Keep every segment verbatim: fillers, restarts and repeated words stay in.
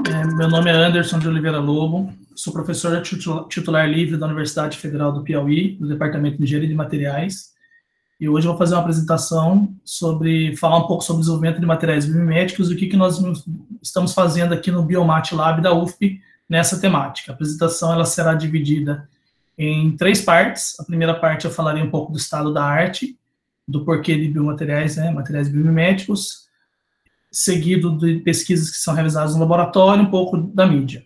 É, meu nome é Anderson de Oliveira Lobo, sou professor titular livre da Universidade Federal do Piauí, do Departamento de Engenharia de Materiais, e hoje eu vou fazer uma apresentação sobre, falar um pouco sobre o desenvolvimento de materiais biomiméticos e o que, que nós estamos fazendo aqui no Biomat Lab da U F P nessa temática. A apresentação ela será dividida em três partes. A primeira parte eu falarei um pouco do estado da arte, do porquê de biomateriais, né, materiais biomiméticos, seguido de pesquisas que são realizadas no laboratório, um pouco da mídia.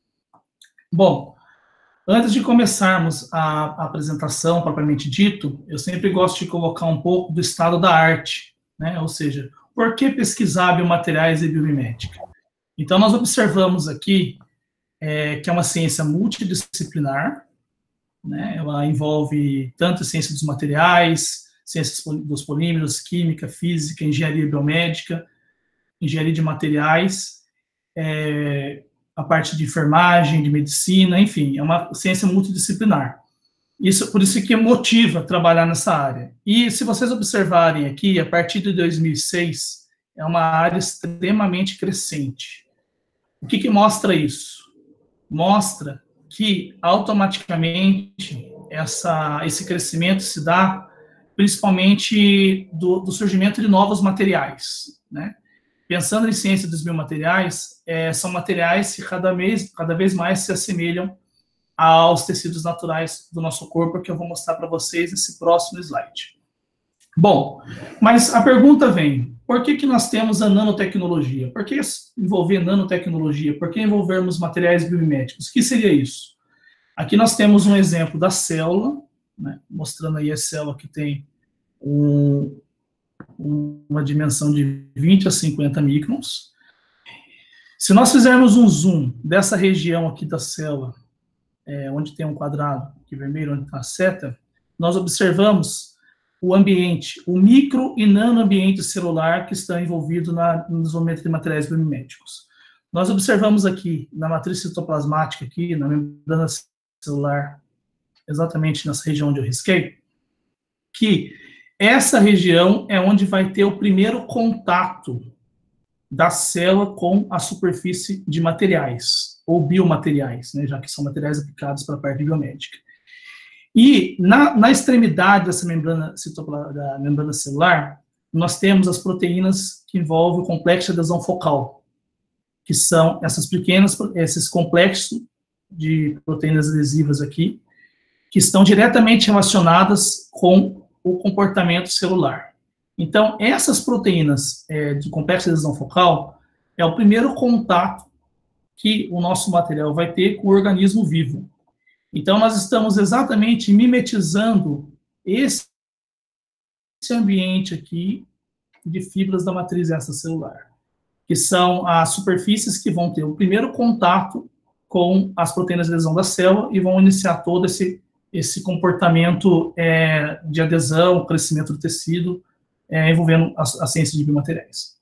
Bom, antes de começarmos a, a apresentação propriamente dito, eu sempre gosto de colocar um pouco do estado da arte, né, ou seja, por que pesquisar biomateriais e biomimética? Então, nós observamos aqui é, que é uma ciência multidisciplinar, né, ela envolve tanto a ciência dos materiais, ciências dos polímeros, química, física, engenharia biomédica, engenharia de materiais, é, a parte de enfermagem, de medicina, enfim, é uma ciência multidisciplinar. Isso, por isso que motiva trabalhar nessa área. E se vocês observarem aqui, a partir de dois mil e seis, é uma área extremamente crescente. O que, que mostra isso? Mostra que automaticamente essa, esse crescimento se dá principalmente do, do surgimento de novos materiais, né? Pensando em ciência dos biomateriais, é, são materiais que cada vez, cada vez mais se assemelham aos tecidos naturais do nosso corpo, que eu vou mostrar para vocês nesse próximo slide. Bom, mas a pergunta vem, por que que nós temos a nanotecnologia? Por que envolver nanotecnologia? Por que envolvermos materiais biomiméticos? O que seria isso? Aqui nós temos um exemplo da célula, né, mostrando aí a célula que tem um... uma dimensão de vinte a cinquenta microns. Se nós fizermos um zoom dessa região aqui da célula, é, onde tem um quadrado aqui vermelho, onde está a seta, nós observamos o ambiente, o micro e nanoambiente celular que está envolvido na, no desenvolvimento de materiais biomiméticos. Nós observamos aqui, na matriz citoplasmática, aqui, na membrana celular, exatamente nessa região onde eu risquei, que essa região é onde vai ter o primeiro contato da célula com a superfície de materiais, ou biomateriais, né, já que são materiais aplicados para a parte biomédica. E na, na extremidade dessa membrana, da membrana celular, nós temos as proteínas que envolvem o complexo de adesão focal, que são essas pequenas, esses complexos de proteínas adesivas aqui, que estão diretamente relacionadas com o comportamento celular. Então, essas proteínas é, de complexo de adesão focal é o primeiro contato que o nosso material vai ter com o organismo vivo. Então, nós estamos exatamente mimetizando esse ambiente aqui de fibras da matriz extracelular, que são as superfícies que vão ter o primeiro contato com as proteínas de adesão da célula e vão iniciar todo esse esse comportamento é, de adesão, crescimento do tecido, é, envolvendo a, a ciência de biomateriais.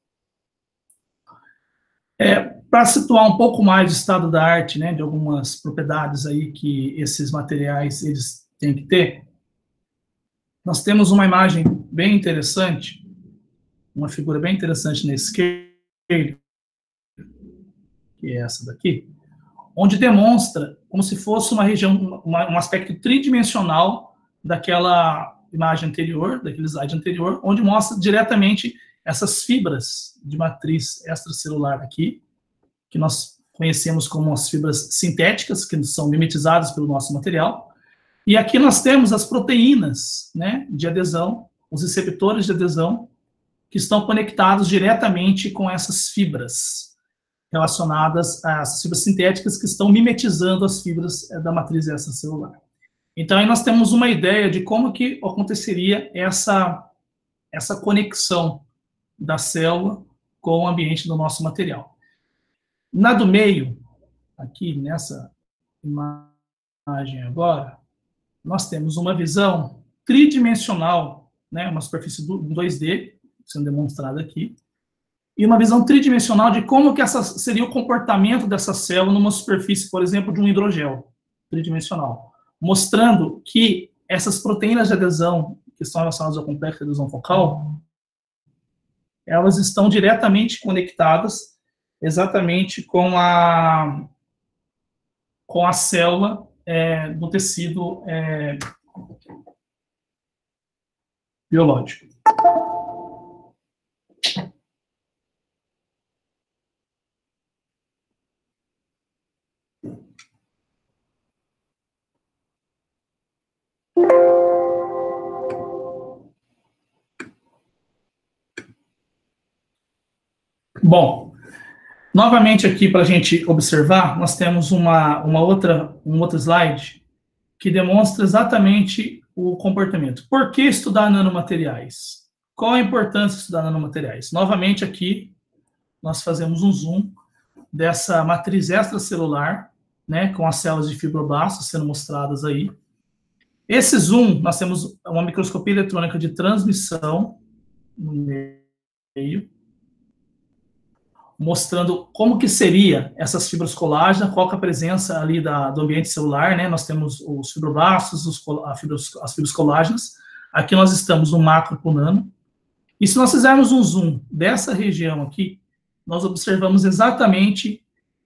É, para situar um pouco mais o estado da arte, né, de algumas propriedades aí que esses materiais eles têm que ter, nós temos uma imagem bem interessante, uma figura bem interessante na esquerda, que é essa daqui, onde demonstra como se fosse uma região, uma, um aspecto tridimensional daquela imagem anterior, daquele slide anterior, onde mostra diretamente essas fibras de matriz extracelular aqui, que nós conhecemos como as fibras sintéticas, que são mimetizadas pelo nosso material, e aqui nós temos as proteínas, né, de adesão, os receptores de adesão, que estão conectados diretamente com essas fibras, relacionadas às fibras sintéticas que estão mimetizando as fibras da matriz extracelular. Então, aí nós temos uma ideia de como que aconteceria essa, essa conexão da célula com o ambiente do nosso material. Na do meio, aqui nessa imagem agora, nós temos uma visão tridimensional, né, uma superfície dois D, sendo demonstrada aqui, e uma visão tridimensional de como que essa seria o comportamento dessa célula numa superfície, por exemplo, de um hidrogel tridimensional, mostrando que essas proteínas de adesão que estão relacionadas ao complexo de adesão focal, elas estão diretamente conectadas exatamente com a, com a célula é, do tecido é, biológico. Bom, novamente aqui para a gente observar, nós temos uma, uma outra, um outro slide que demonstra exatamente o comportamento. Por que estudar nanomateriais? Qual a importância de estudar nanomateriais? Novamente aqui, nós fazemos um zoom dessa matriz extracelular, né, com as células de fibroblastos sendo mostradas aí. Esse zoom, nós temos uma microscopia eletrônica de transmissão no meio, mostrando como que seria essas fibras colágenas, qual que é a presença ali da, do ambiente celular, né? Nós temos os fibroblastos, os, a fibros, as fibras colágenas. Aqui nós estamos no macro para o nano. E se nós fizermos um zoom dessa região aqui, nós observamos exatamente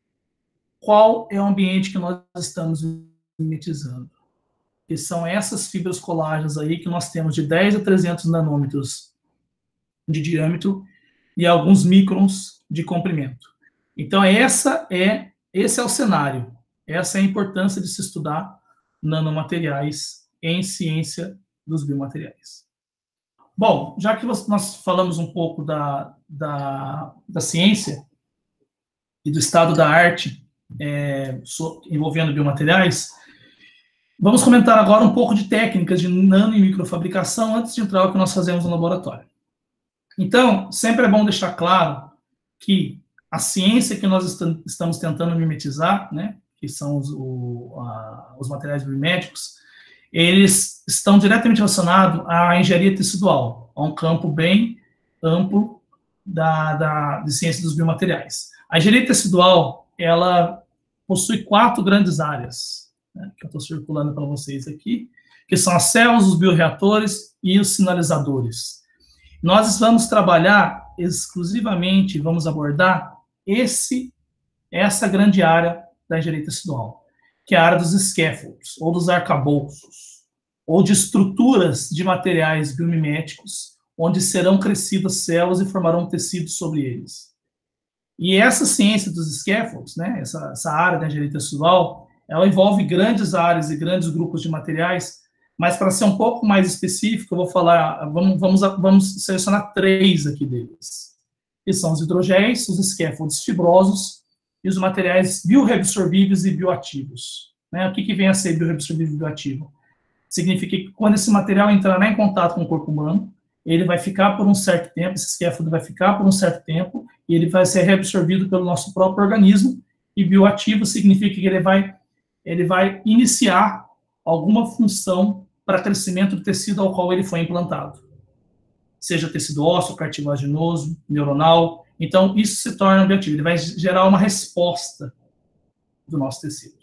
qual é o ambiente que nós estamos mimetizando. Que são essas fibras colágenas aí que nós temos de dez a trezentos nanômetros de diâmetro e alguns microns de comprimento. Então, essa é, esse é o cenário. Essa é a importância de se estudar nanomateriais em ciência dos biomateriais. Bom, já que nós falamos um pouco da, da, da ciência e do estado da arte é, envolvendo biomateriais, vamos comentar agora um pouco de técnicas de nano e microfabricação antes de entrar no que nós fazemos no laboratório. Então, sempre é bom deixar claro que a ciência que nós est- estamos tentando mimetizar, né, que são os, o, a, os materiais biomédicos, eles estão diretamente relacionados à engenharia tecidual, a um campo bem amplo da, da, de ciência dos biomateriais. A engenharia tecidual, ela possui quatro grandes áreas, né, que eu estou circulando para vocês aqui, que são as células, os bioreatores e os sinalizadores. Nós vamos trabalhar exclusivamente, vamos abordar esse, essa grande área da engenharia tecidual, que é a área dos scaffolds, ou dos arcabouços, ou de estruturas de materiais biomiméticos, onde serão crescidas células e formarão tecidos sobre eles. E essa ciência dos scaffolds, né, essa, essa área da engenharia tecidual, ela envolve grandes áreas e grandes grupos de materiais, mas para ser um pouco mais específico, eu vou falar, vamos, vamos, vamos selecionar três aqui deles, que são os hidrogéis, os scaffolds fibrosos e os materiais bioreabsorvíveis e bioativos. Né? O que, que vem a ser bioreabsorvível e bioativo? Significa que quando esse material entrará em contato com o corpo humano, ele vai ficar por um certo tempo, esse scaffold vai ficar por um certo tempo, e ele vai ser reabsorvido pelo nosso próprio organismo, e bioativo significa que ele vai, ele vai iniciar alguma função para crescimento do tecido ao qual ele foi implantado. Seja tecido ósseo, cartilaginoso, neuronal. Então, isso se torna bioativo. Ele vai gerar uma resposta do nosso tecido.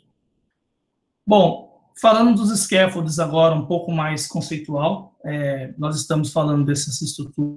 Bom, falando dos scaffolds agora, um pouco mais conceitual, é, nós estamos falando dessas estruturas.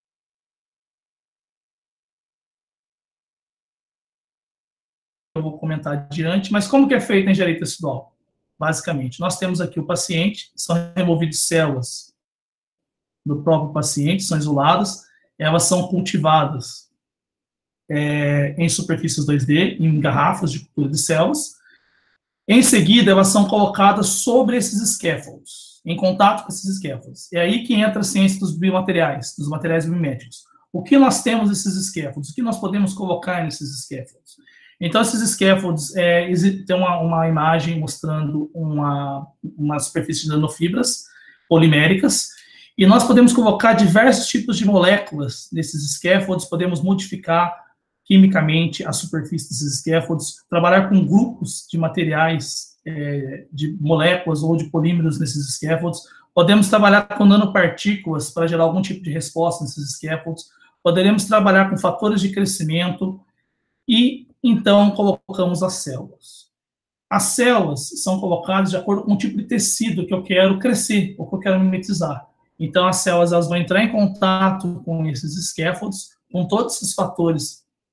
Eu vou comentar adiante, mas como que é feita a engenharia tecidual? Basicamente, nós temos aqui o paciente, são removidas células do próprio paciente, são isoladas, elas são cultivadas é, em superfícies dois D, em garrafas de cultura de células. Em seguida, elas são colocadas sobre esses scaffolds, em contato com esses scaffolds. É aí que entra a ciência dos biomateriais, dos materiais biomédicos. O que nós temos nesses scaffolds? O que nós podemos colocar nesses scaffolds? Então, esses scaffolds, é, tem uma, uma imagem mostrando uma, uma superfície de nanofibras poliméricas, e nós podemos colocar diversos tipos de moléculas nesses scaffolds, podemos modificar quimicamente a superfície desses scaffolds, trabalhar com grupos de materiais, é, de moléculas ou de polímeros nesses scaffolds, podemos trabalhar com nanopartículas para gerar algum tipo de resposta nesses scaffolds, poderemos trabalhar com fatores de crescimento, e então colocamos as células. As células são colocadas de acordo com o tipo de tecido que eu quero crescer, ou que eu quero mimetizar. Então, as células elas vão entrar em contato com esses scaffolds, com todos esses fatores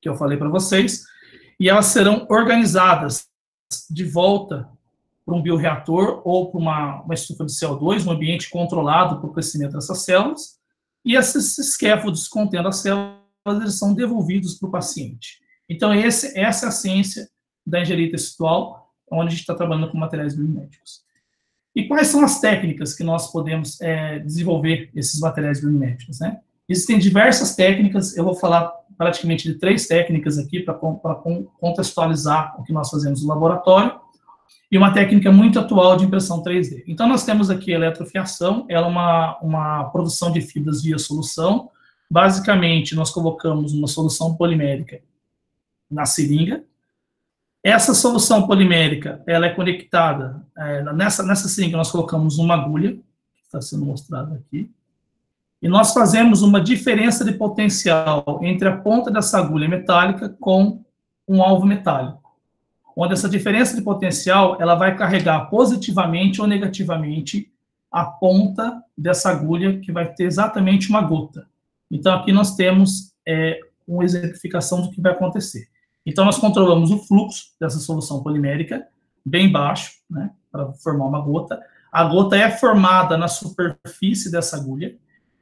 que eu falei para vocês, e elas serão organizadas de volta para um bioreator ou para uma, uma estufa de C O dois, um ambiente controlado para o crescimento dessas células, e esses scaffolds contendo as células, eles são devolvidos para o paciente. Então, esse, essa é a ciência da engenharia textual, onde a gente está trabalhando com materiais biomiméticos. E quais são as técnicas que nós podemos é, desenvolver esses materiais biomiméticos, né? Existem diversas técnicas, eu vou falar praticamente de três técnicas aqui para contextualizar o que nós fazemos no laboratório, e uma técnica muito atual de impressão três D. Então, nós temos aqui a eletrofiação, ela é uma, uma produção de fibras via solução. Basicamente, nós colocamos uma solução polimérica na seringa. Essa solução polimérica, ela é conectada, é, nessa, nessa seringa nós colocamos uma agulha, que está sendo mostrada aqui, e nós fazemos uma diferença de potencial entre a ponta dessa agulha metálica com um alvo metálico, onde essa diferença de potencial, ela vai carregar positivamente ou negativamente a ponta dessa agulha, que vai ter exatamente uma gota. Então, aqui nós temos é, uma exemplificação do que vai acontecer. Então, nós controlamos o fluxo dessa solução polimérica, bem baixo, né, para formar uma gota. A gota é formada na superfície dessa agulha.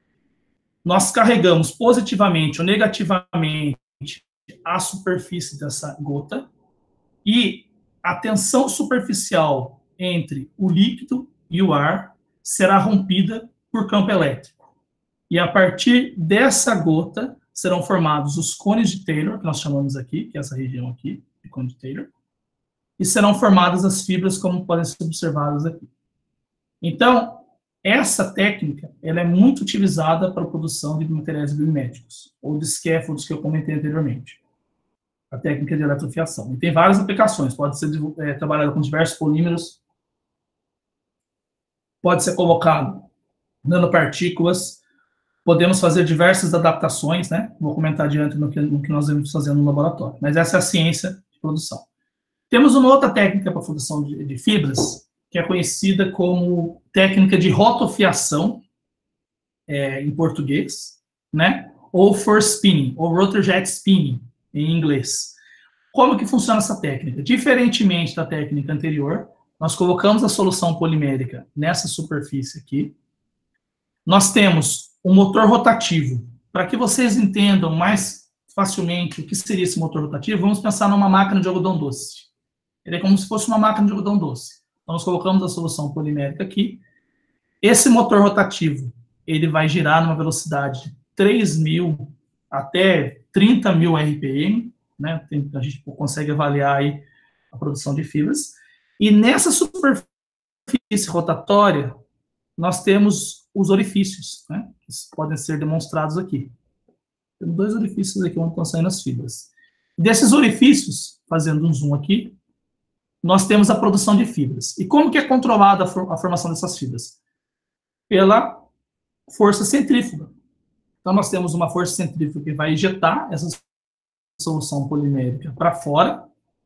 Nós carregamos positivamente ou negativamente a superfície dessa gota, e a tensão superficial entre o líquido e o ar será rompida por campo elétrico. E a partir dessa gota serão formados os cones de Taylor, que nós chamamos aqui, que é essa região aqui, de cone de Taylor, e serão formadas as fibras, como podem ser observadas aqui. Então, essa técnica, ela é muito utilizada para a produção de materiais biomiméticos, ou de scaffolds, que eu comentei anteriormente. A técnica de eletrofiação. E tem várias aplicações, pode ser é, trabalhado com diversos polímeros, pode ser colocado nanopartículas, podemos fazer diversas adaptações, né? Vou comentar adiante no que, no que nós vamos fazer no laboratório. Mas essa é a ciência de produção. Temos uma outra técnica para a produção de, de fibras, que é conhecida como técnica de rotofiação, é, em português, né? Ou force spinning, ou rotor jet spinning, em inglês. Como que funciona essa técnica? Diferentemente da técnica anterior, nós colocamos a solução polimérica nessa superfície aqui. Nós temos um motor rotativo. Para que vocês entendam mais facilmente o que seria esse motor rotativo, vamos pensar numa máquina de algodão doce. Ele é como se fosse uma máquina de algodão doce. Então, nós colocamos a solução polimérica aqui. Esse motor rotativo, ele vai girar numa velocidade de três mil até trinta mil R P M, né? Tem, a gente consegue avaliar aí a produção de fibras. E nessa superfície rotatória, nós temos os orifícios, né? Que podem ser demonstrados aqui. Temos dois orifícios aqui onde estão saindo as fibras. Desses orifícios, fazendo um zoom aqui, nós temos a produção de fibras. E como que é controlada a, for a formação dessas fibras? Pela força centrífuga. Então, nós temos uma força centrífuga que vai injetar essa solução polimérica para fora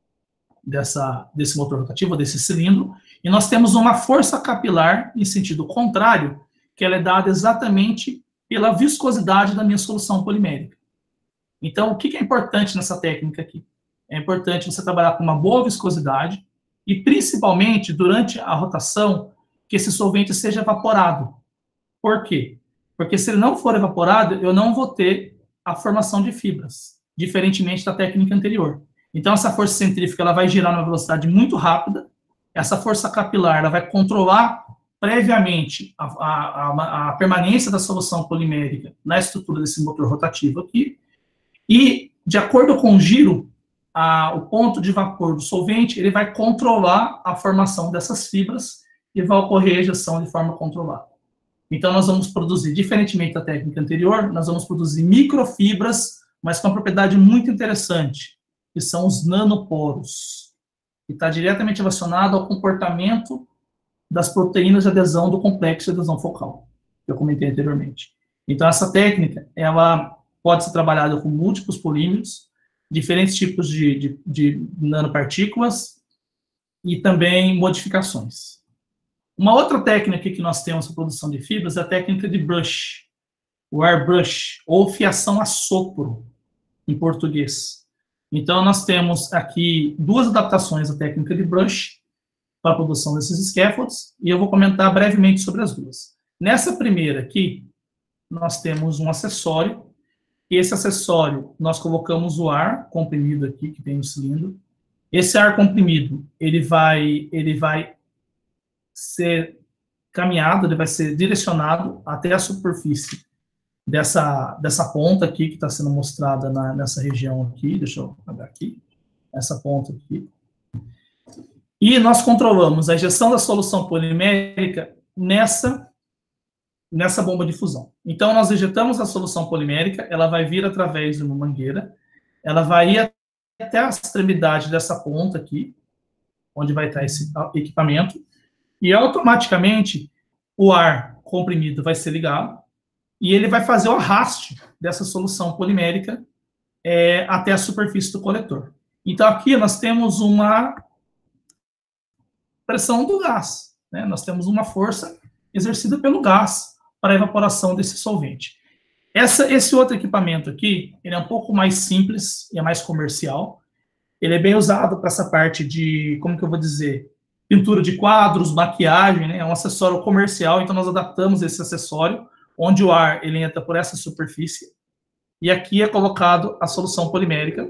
dessa, desse motor rotativo, desse cilindro, e nós temos uma força capilar em sentido contrário, que ela é dada exatamente pela viscosidade da minha solução polimérica. Então, o que é importante nessa técnica aqui? É importante você trabalhar com uma boa viscosidade e, principalmente, durante a rotação, que esse solvente seja evaporado. Por quê? Porque se ele não for evaporado, eu não vou ter a formação de fibras, diferentemente da técnica anterior. Então, essa força centrífuga ela vai girar numa velocidade muito rápida, essa força capilar ela vai controlar previamente a, a, a, a permanência da solução polimérica na estrutura desse motor rotativo aqui, e, de acordo com o giro, a, o ponto de vapor do solvente, ele vai controlar a formação dessas fibras e vai ocorrer a ejeção de forma controlada. Então, nós vamos produzir, diferentemente da técnica anterior, nós vamos produzir microfibras, mas com uma propriedade muito interessante, que são os nanoporos, que está diretamente relacionado ao comportamento das proteínas de adesão do complexo de adesão focal, que eu comentei anteriormente. Então, essa técnica, ela pode ser trabalhada com múltiplos polímeros, diferentes tipos de, de, de nanopartículas e também modificações. Uma outra técnica que nós temos para produção de fibras é a técnica de brush, o airbrush, ou fiação a sopro, em português. Então, nós temos aqui duas adaptações da técnica de brush para a produção desses scaffolds, e eu vou comentar brevemente sobre as duas. Nessa primeira aqui, nós temos um acessório, e esse acessório, nós colocamos o ar comprimido aqui, que tem no cilindro. Esse ar comprimido, ele vai, ele vai ser caminhado, ele vai ser direcionado até a superfície dessa, dessa ponta aqui, que está sendo mostrada na, nessa região aqui, deixa eu apagar aqui, essa ponta aqui. E nós controlamos a injeção da solução polimérica nessa, nessa bomba de fusão. Então, nós injetamos a solução polimérica, ela vai vir através de uma mangueira, ela vai ir até a extremidade dessa ponta aqui, onde vai estar esse equipamento, e automaticamente o ar comprimido vai ser ligado, e ele vai fazer o arraste dessa solução polimérica é, até a superfície do coletor. Então, aqui nós temos uma pressão do gás, né? Nós temos uma força exercida pelo gás para a evaporação desse solvente. Essa, esse outro equipamento aqui, ele é um pouco mais simples e é mais comercial. Ele é bem usado para essa parte de, como que eu vou dizer, pintura de quadros, maquiagem, né? É um acessório comercial, então nós adaptamos esse acessório, onde o ar ele entra por essa superfície, e aqui é colocado a solução polimérica,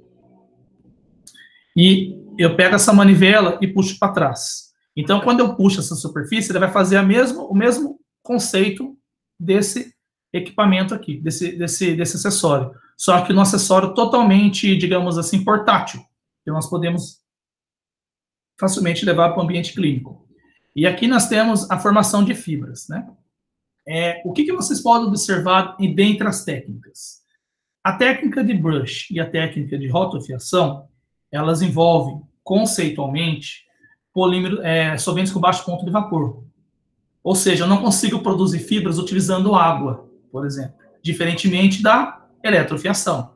e eu pego essa manivela e puxo para trás. Então, quando eu puxo essa superfície, ele vai fazer a mesmo, o mesmo conceito desse equipamento aqui, desse, desse, desse acessório. Só que no acessório totalmente, digamos assim, portátil, que nós podemos facilmente levar para o ambiente clínico. E aqui nós temos a formação de fibras, né? É, o que, que vocês podem observar dentre as técnicas? A técnica de brush e a técnica de rotofiação, elas envolvem, conceitualmente, polímero, é, solventes com baixo ponto de vapor. Ou seja, eu não consigo produzir fibras utilizando água, por exemplo, diferentemente da eletrofiação.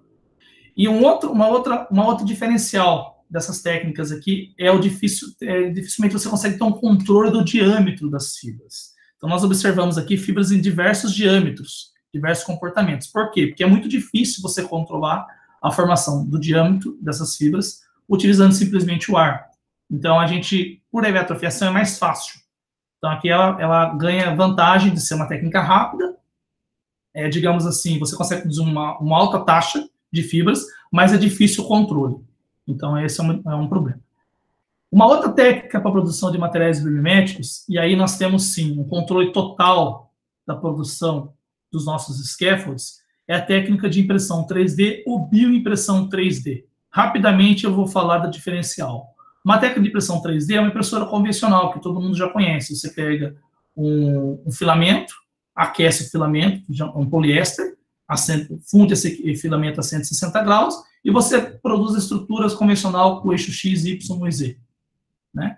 E um outro, uma, outra, uma outra diferencial dessas técnicas aqui é o difícil, é, dificilmente você consegue ter um controle do diâmetro das fibras. Então, nós observamos aqui fibras em diversos diâmetros, diversos comportamentos. Por quê? Porque é muito difícil você controlar a formação do diâmetro dessas fibras utilizando simplesmente o ar. Então, a gente, por eletrofiação, é mais fácil. Então, aqui ela, ela ganha vantagem de ser uma técnica rápida, é, digamos assim, você consegue produzir uma, uma alta taxa de fibras, mas é difícil o controle. Então, esse é um, é um problema. Uma outra técnica para a produção de materiais biomiméticos, e aí nós temos, sim, um controle total da produção dos nossos scaffolds, é a técnica de impressão três D ou bioimpressão três D. Rapidamente eu vou falar da diferencial. Uma técnica de impressão três D é uma impressora convencional, que todo mundo já conhece. Você pega um, um filamento, aquece o filamento, um poliéster, funde esse filamento a cento e sessenta graus, e você produz estruturas convencional com eixo X, Y e Z. Né?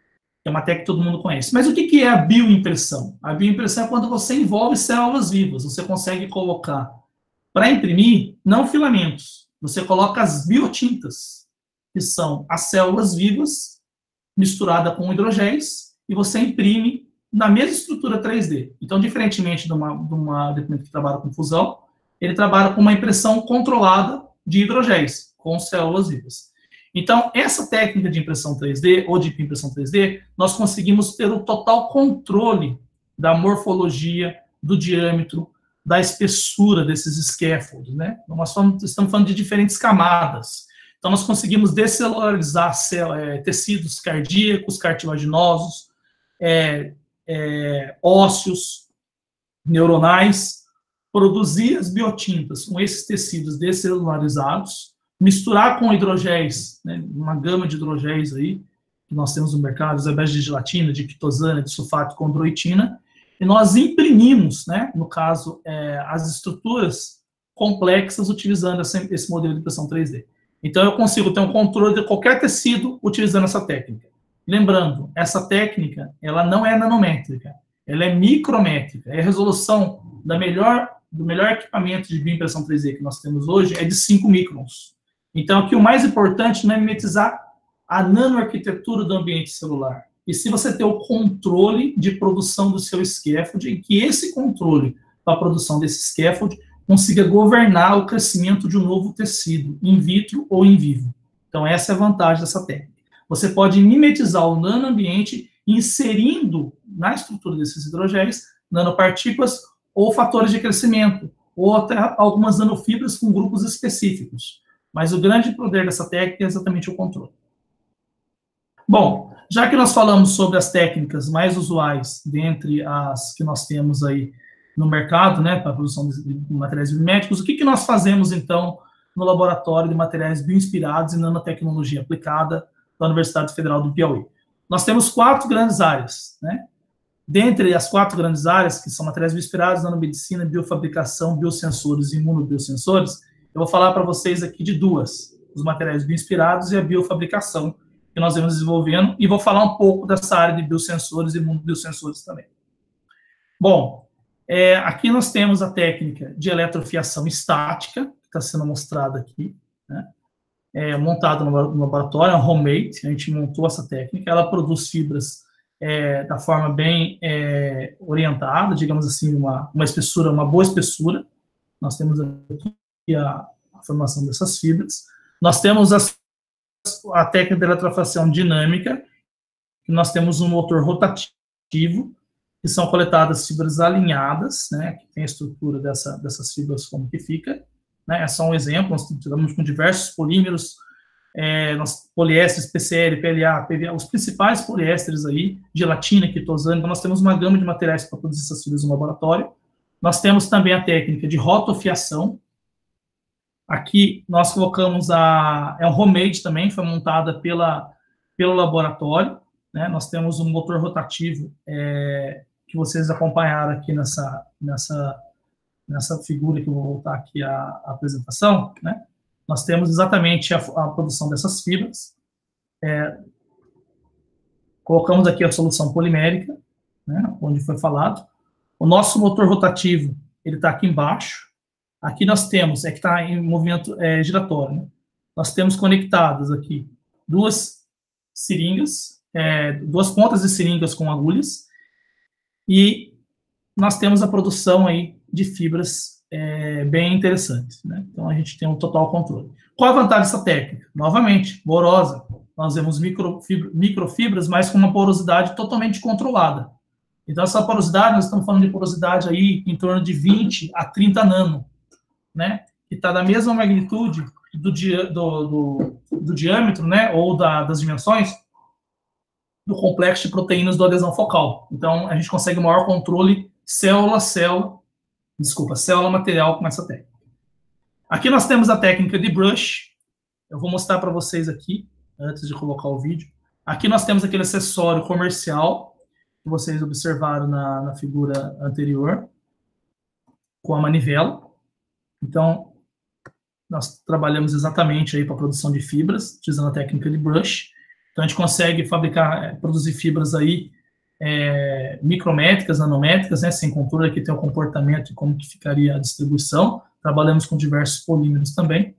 É uma técnica que todo mundo conhece. Mas o que é a bioimpressão? A bioimpressão é quando você envolve células vivas. Você consegue colocar, para imprimir, não filamentos. Você coloca as biotintas, que são as células vivas, misturada com hidrogéis, e você imprime na mesma estrutura três D. Então, diferentemente de uma, de uma equipamento que trabalha com fusão, ele trabalha com uma impressão controlada de hidrogéis, com células vivas. Então, essa técnica de impressão três D, ou de impressão três D, nós conseguimos ter o total controle da morfologia, do diâmetro, da espessura desses scaffolds, né? Nós estamos falando de diferentes camadas. Então, nós conseguimos descelularizar é, tecidos cardíacos, cartilaginosos, é, é, ósseos, neuronais, produzir as biotintas com esses tecidos descelularizados, misturar com hidrogéis, né, uma gama de hidrogéis aí, que nós temos no mercado, ao invés de gelatina, de quitosana, de sulfato com chondroitina, e nós imprimimos, né, no caso, é, as estruturas complexas utilizando esse, esse modelo de impressão três D. Então, eu consigo ter um controle de qualquer tecido utilizando essa técnica. Lembrando, essa técnica, ela não é nanométrica, ela é micrométrica. É a resolução da melhor, do melhor equipamento de bioimpressão três D que nós temos hoje é de cinco microns. Então, aqui o mais importante não é mimetizar a nanoarquitetura do ambiente celular, e se você ter o controle de produção do seu scaffold, e que esse controle para a produção desse scaffold consiga governar o crescimento de um novo tecido, in vitro ou in vivo. Então, essa é a vantagem dessa técnica. Você pode mimetizar o nanoambiente inserindo na estrutura desses hidrogéis nanopartículas ou fatores de crescimento, ou até algumas nanofibras com grupos específicos. Mas o grande poder dessa técnica é exatamente o controle. Bom, já que nós falamos sobre as técnicas mais usuais dentre as que nós temos aí no mercado, né, para a produção de materiais biomédicos, o que, que nós fazemos, então, no laboratório de materiais bioinspirados em nanotecnologia aplicada da Universidade Federal do Piauí? Nós temos quatro grandes áreas, né? Dentre as quatro grandes áreas, que são materiais bioinspirados, nanomedicina, biofabricação, biossensores e imunobiosensores, eu vou falar para vocês aqui de duas, os materiais bioinspirados e a biofabricação, que nós vamos desenvolvendo, e vou falar um pouco dessa área de biosensores e imunobiosensores também. Bom, é, aqui nós temos a técnica de eletrofiação estática, que está sendo mostrada aqui, né? É, montada no, no laboratório, é um homemade, a gente montou essa técnica, ela produz fibras é, da forma bem é, orientada, digamos assim, uma, uma espessura, uma boa espessura. Nós temos aqui a, a formação dessas fibras. Nós temos as, a técnica de eletrofiação dinâmica, que nós temos um motor rotativo, que são coletadas fibras alinhadas, né, que tem a estrutura dessa, dessas fibras como que fica, né, é só um exemplo, nós trabalhamos com diversos polímeros, é, nós, poliésteres, P C L, P L A, P V A, os principais poliésteres aí, gelatina, quitosano, então nós temos uma gama de materiais para produzir essas fibras no laboratório. Nós temos também a técnica de rotofiação. Aqui nós colocamos a, é um homemade também, foi montada pela, pelo laboratório, né, nós temos um motor rotativo, é, que vocês acompanharam aqui nessa, nessa, nessa figura que eu vou voltar aqui a, a apresentação, né? Nós temos exatamente a, a produção dessas fibras. É, colocamos aqui a solução polimérica, né, onde foi falado. O nosso motor rotativo, ele está aqui embaixo. Aqui nós temos, é que está em movimento é, giratório, né? Nós temos conectadas aqui duas seringas, é, duas pontas de seringas com agulhas, e nós temos a produção aí de fibras é, bem interessantes, né? Então, a gente tem um total controle. Qual a vantagem dessa técnica? Novamente, porosa. Nós vemos microfibra, microfibras, mas com uma porosidade totalmente controlada. Então, essa porosidade, nós estamos falando de porosidade aí em torno de vinte a trinta nano, né? Que está da mesma magnitude do, di, do, do, do diâmetro, né? Ou da, das dimensões do complexo de proteínas do adesão focal. Então, a gente consegue maior controle célula a célula, desculpa, célula material com essa técnica. Aqui nós temos a técnica de brush. Eu vou mostrar para vocês aqui, antes de colocar o vídeo. Aqui nós temos aquele acessório comercial, que vocês observaram na, na figura anterior, com a manivela. Então, nós trabalhamos exatamente aí para a produção de fibras, utilizando a técnica de brush. Então, a gente consegue fabricar, produzir fibras aí é, micrométricas, nanométricas, né, sem controle, aqui tem o comportamento e como que ficaria a distribuição. Trabalhamos com diversos polímeros também.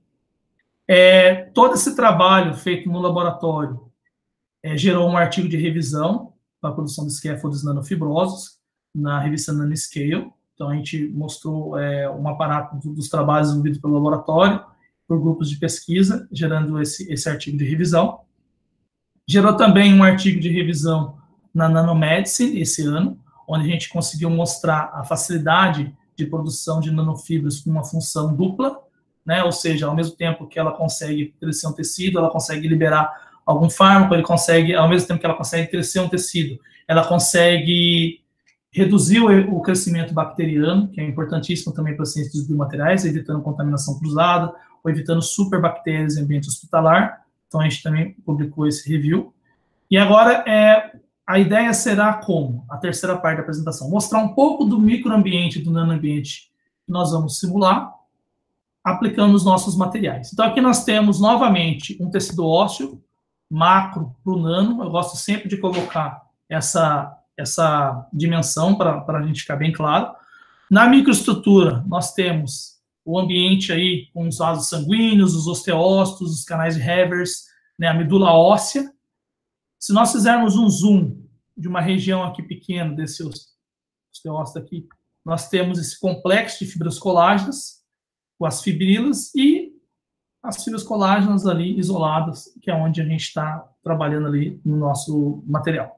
É, todo esse trabalho feito no laboratório é, gerou um artigo de revisão para a produção de scaffolds nanofibrosos na revista Nanoscale. Então, a gente mostrou é, um aparato dos trabalhos desenvolvidos pelo laboratório, por grupos de pesquisa, gerando esse, esse artigo de revisão. Gerou também um artigo de revisão na Nanomedicine esse ano, onde a gente conseguiu mostrar a facilidade de produção de nanofibras com uma função dupla, né? Ou seja, ao mesmo tempo que ela consegue crescer um tecido, ela consegue liberar algum fármaco, ele consegue, ao mesmo tempo que ela consegue crescer um tecido, ela consegue reduzir o, o crescimento bacteriano, que é importantíssimo também para a ciência dos biomateriais, evitando contaminação cruzada, ou evitando superbactérias em ambiente hospitalar. Então, a gente também publicou esse review. E agora, é, a ideia será como? A terceira parte da apresentação. Mostrar um pouco do microambiente, do nanoambiente que nós vamos simular, aplicando os nossos materiais. Então, aqui nós temos, novamente, um tecido ósseo, macro para o nano. Eu gosto sempre de colocar essa, essa dimensão para a gente ficar bem claro. Na microestrutura, nós temos o ambiente aí com os vasos sanguíneos, os osteócitos, os canais de Hebers, né, a medula óssea. Se nós fizermos um zoom de uma região aqui pequena, desse osteócito aqui, nós temos esse complexo de fibras colágenas, com as fibrilas e as fibras colágenas ali isoladas, que é onde a gente está trabalhando ali no nosso material.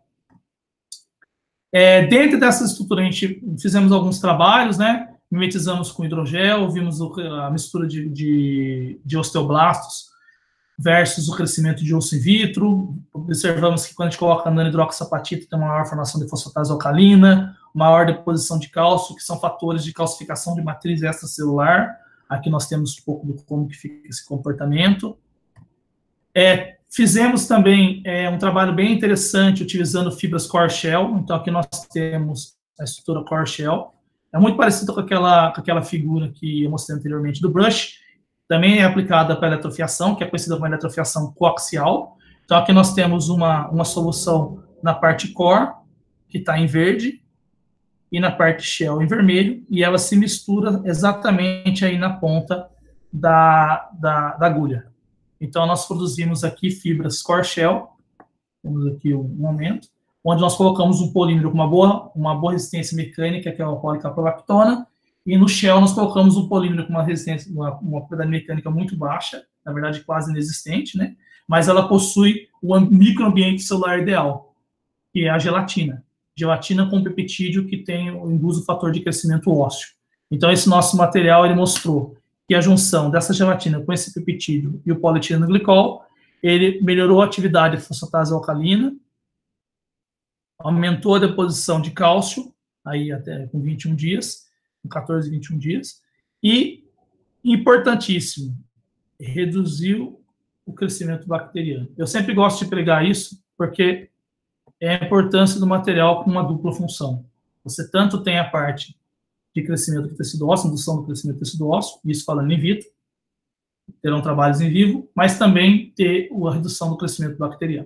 É, dentro dessa estrutura, a gente fizemos alguns trabalhos, né? Mimetizamos com hidrogel, vimos a mistura de, de, de osteoblastos versus o crescimento de osso in vitro. Observamos que quando a gente coloca nanidroxapatita tem uma maior formação de fosfatase alcalina, maior deposição de cálcio, que são fatores de calcificação de matriz extracelular. Aqui nós temos um pouco do como que fica esse comportamento. É, fizemos também é, um trabalho bem interessante utilizando fibras core shell. Então aqui nós temos a estrutura core shell. É muito parecido com aquela, com aquela figura que eu mostrei anteriormente do brush. Também é aplicada para eletrofiação, que é conhecida como eletrofiação coaxial. Então, aqui nós temos uma, uma solução na parte core, que está em verde, e na parte shell em vermelho, e ela se mistura exatamente aí na ponta da, da, da agulha. Então, nós produzimos aqui fibras core shell, temos aqui um momento, onde nós colocamos um polímero com uma boa, uma boa resistência mecânica, que é a policaprolactona, e no shell nós colocamos um polímero com uma resistência, uma, uma propriedade mecânica muito baixa, na verdade quase inexistente, né? Mas ela possui o microambiente celular ideal, que é a gelatina. Gelatina com peptídeo que tem, induz o fator de crescimento ósseo. Então esse nosso material, ele mostrou que a junção dessa gelatina com esse peptídeo e o polietilenglicol, ele melhorou a atividade da fosfatase alcalina, aumentou a deposição de cálcio, aí até com vinte e um dias, com quatorze, vinte e um dias, e, importantíssimo, reduziu o crescimento bacteriano. Eu sempre gosto de pregar isso, porque é a importância do material com uma dupla função. Você tanto tem a parte de crescimento do tecido ósseo, indução do crescimento do tecido ósseo, isso falando in vitro, terão trabalhos em vivo, mas também ter a redução do crescimento bacteriano.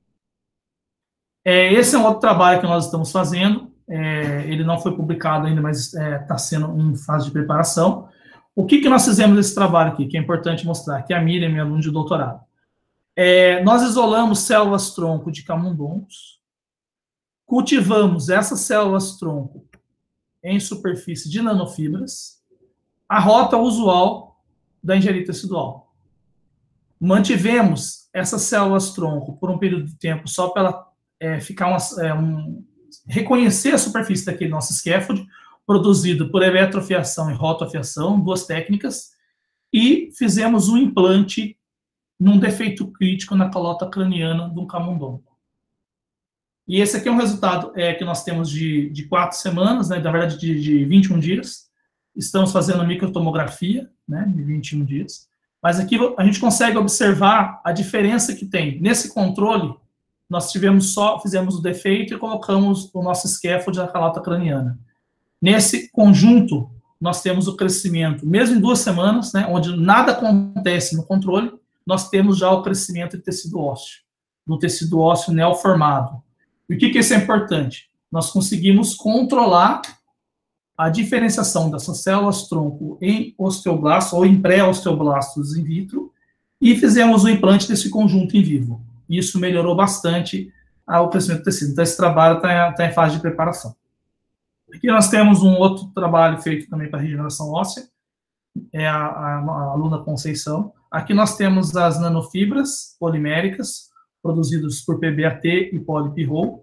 É, esse é um outro trabalho que nós estamos fazendo, é, ele não foi publicado ainda, mas está é, sendo em fase de preparação. O que, que nós fizemos nesse trabalho aqui, que é importante mostrar, que a Miriam é minha aluna de doutorado. É, nós isolamos células-tronco de camundongos, cultivamos essas células-tronco em superfície de nanofibras, a rota usual da engenharia tecidual. Mantivemos essas células-tronco por um período de tempo só para É, ficar uma, é, um, reconhecer a superfície daquele nosso scaffold, produzido por eletrofiação e rotoafiação, duas técnicas, e fizemos um implante num defeito crítico na calota craniana de um camundongo. E esse aqui é um resultado é, que nós temos de, de quatro semanas, né, na verdade de, de vinte e um dias. Estamos fazendo microtomografia, né, de vinte e um dias. Mas aqui a gente consegue observar a diferença que tem nesse controle. Nós tivemos só, fizemos o defeito e colocamos o nosso scaffold na calota craniana. Nesse conjunto, nós temos o crescimento, mesmo em duas semanas, né, onde nada acontece no controle, nós temos já o crescimento de tecido ósseo, do tecido ósseo neoformado. E o que, que isso é importante? Nós conseguimos controlar a diferenciação dessas células-tronco em osteoblastos ou em pré-osteoblastos in vitro e fizemos o implante desse conjunto em vivo. Isso melhorou bastante o crescimento do tecido. Então, esse trabalho está tá em fase de preparação. Aqui nós temos um outro trabalho feito também para regeneração óssea, é a, a, a aluna Conceição. Aqui nós temos as nanofibras poliméricas, produzidas por P B A T e polipirrol,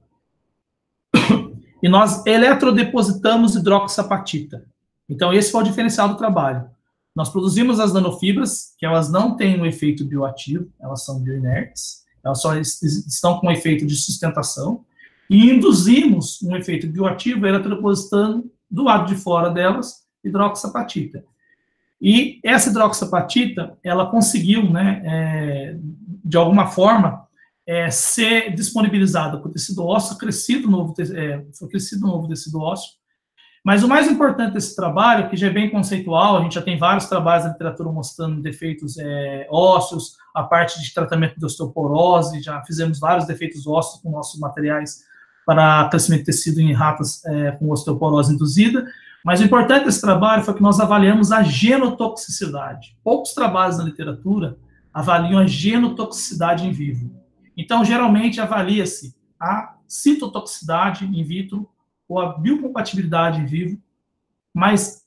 e nós eletrodepositamos hidroxapatita. Então, esse foi o diferencial do trabalho. Nós produzimos as nanofibras, que elas não têm um efeito bioativo, elas são bioinertes, elas só estão com um efeito de sustentação, e induzimos um efeito bioativo eletrodepositando do lado de fora delas hidroxapatita. E essa hidroxapatita, ela conseguiu, né, é, de alguma forma, é, ser disponibilizada para o tecido ósseo, crescido novo, é, foi crescido novo tecido ósseo. Mas o mais importante desse trabalho, que já é bem conceitual, a gente já tem vários trabalhos na literatura mostrando defeitos é, ósseos, a parte de tratamento de osteoporose, já fizemos vários defeitos ósseos com nossos materiais para crescimento de tecido em ratas é, com osteoporose induzida. Mas o importante desse trabalho foi que nós avaliamos a genotoxicidade. Poucos trabalhos na literatura avaliam a genotoxicidade em vivo. Então, geralmente, avalia-se a citotoxicidade in vitro ou a biocompatibilidade em vivo, mas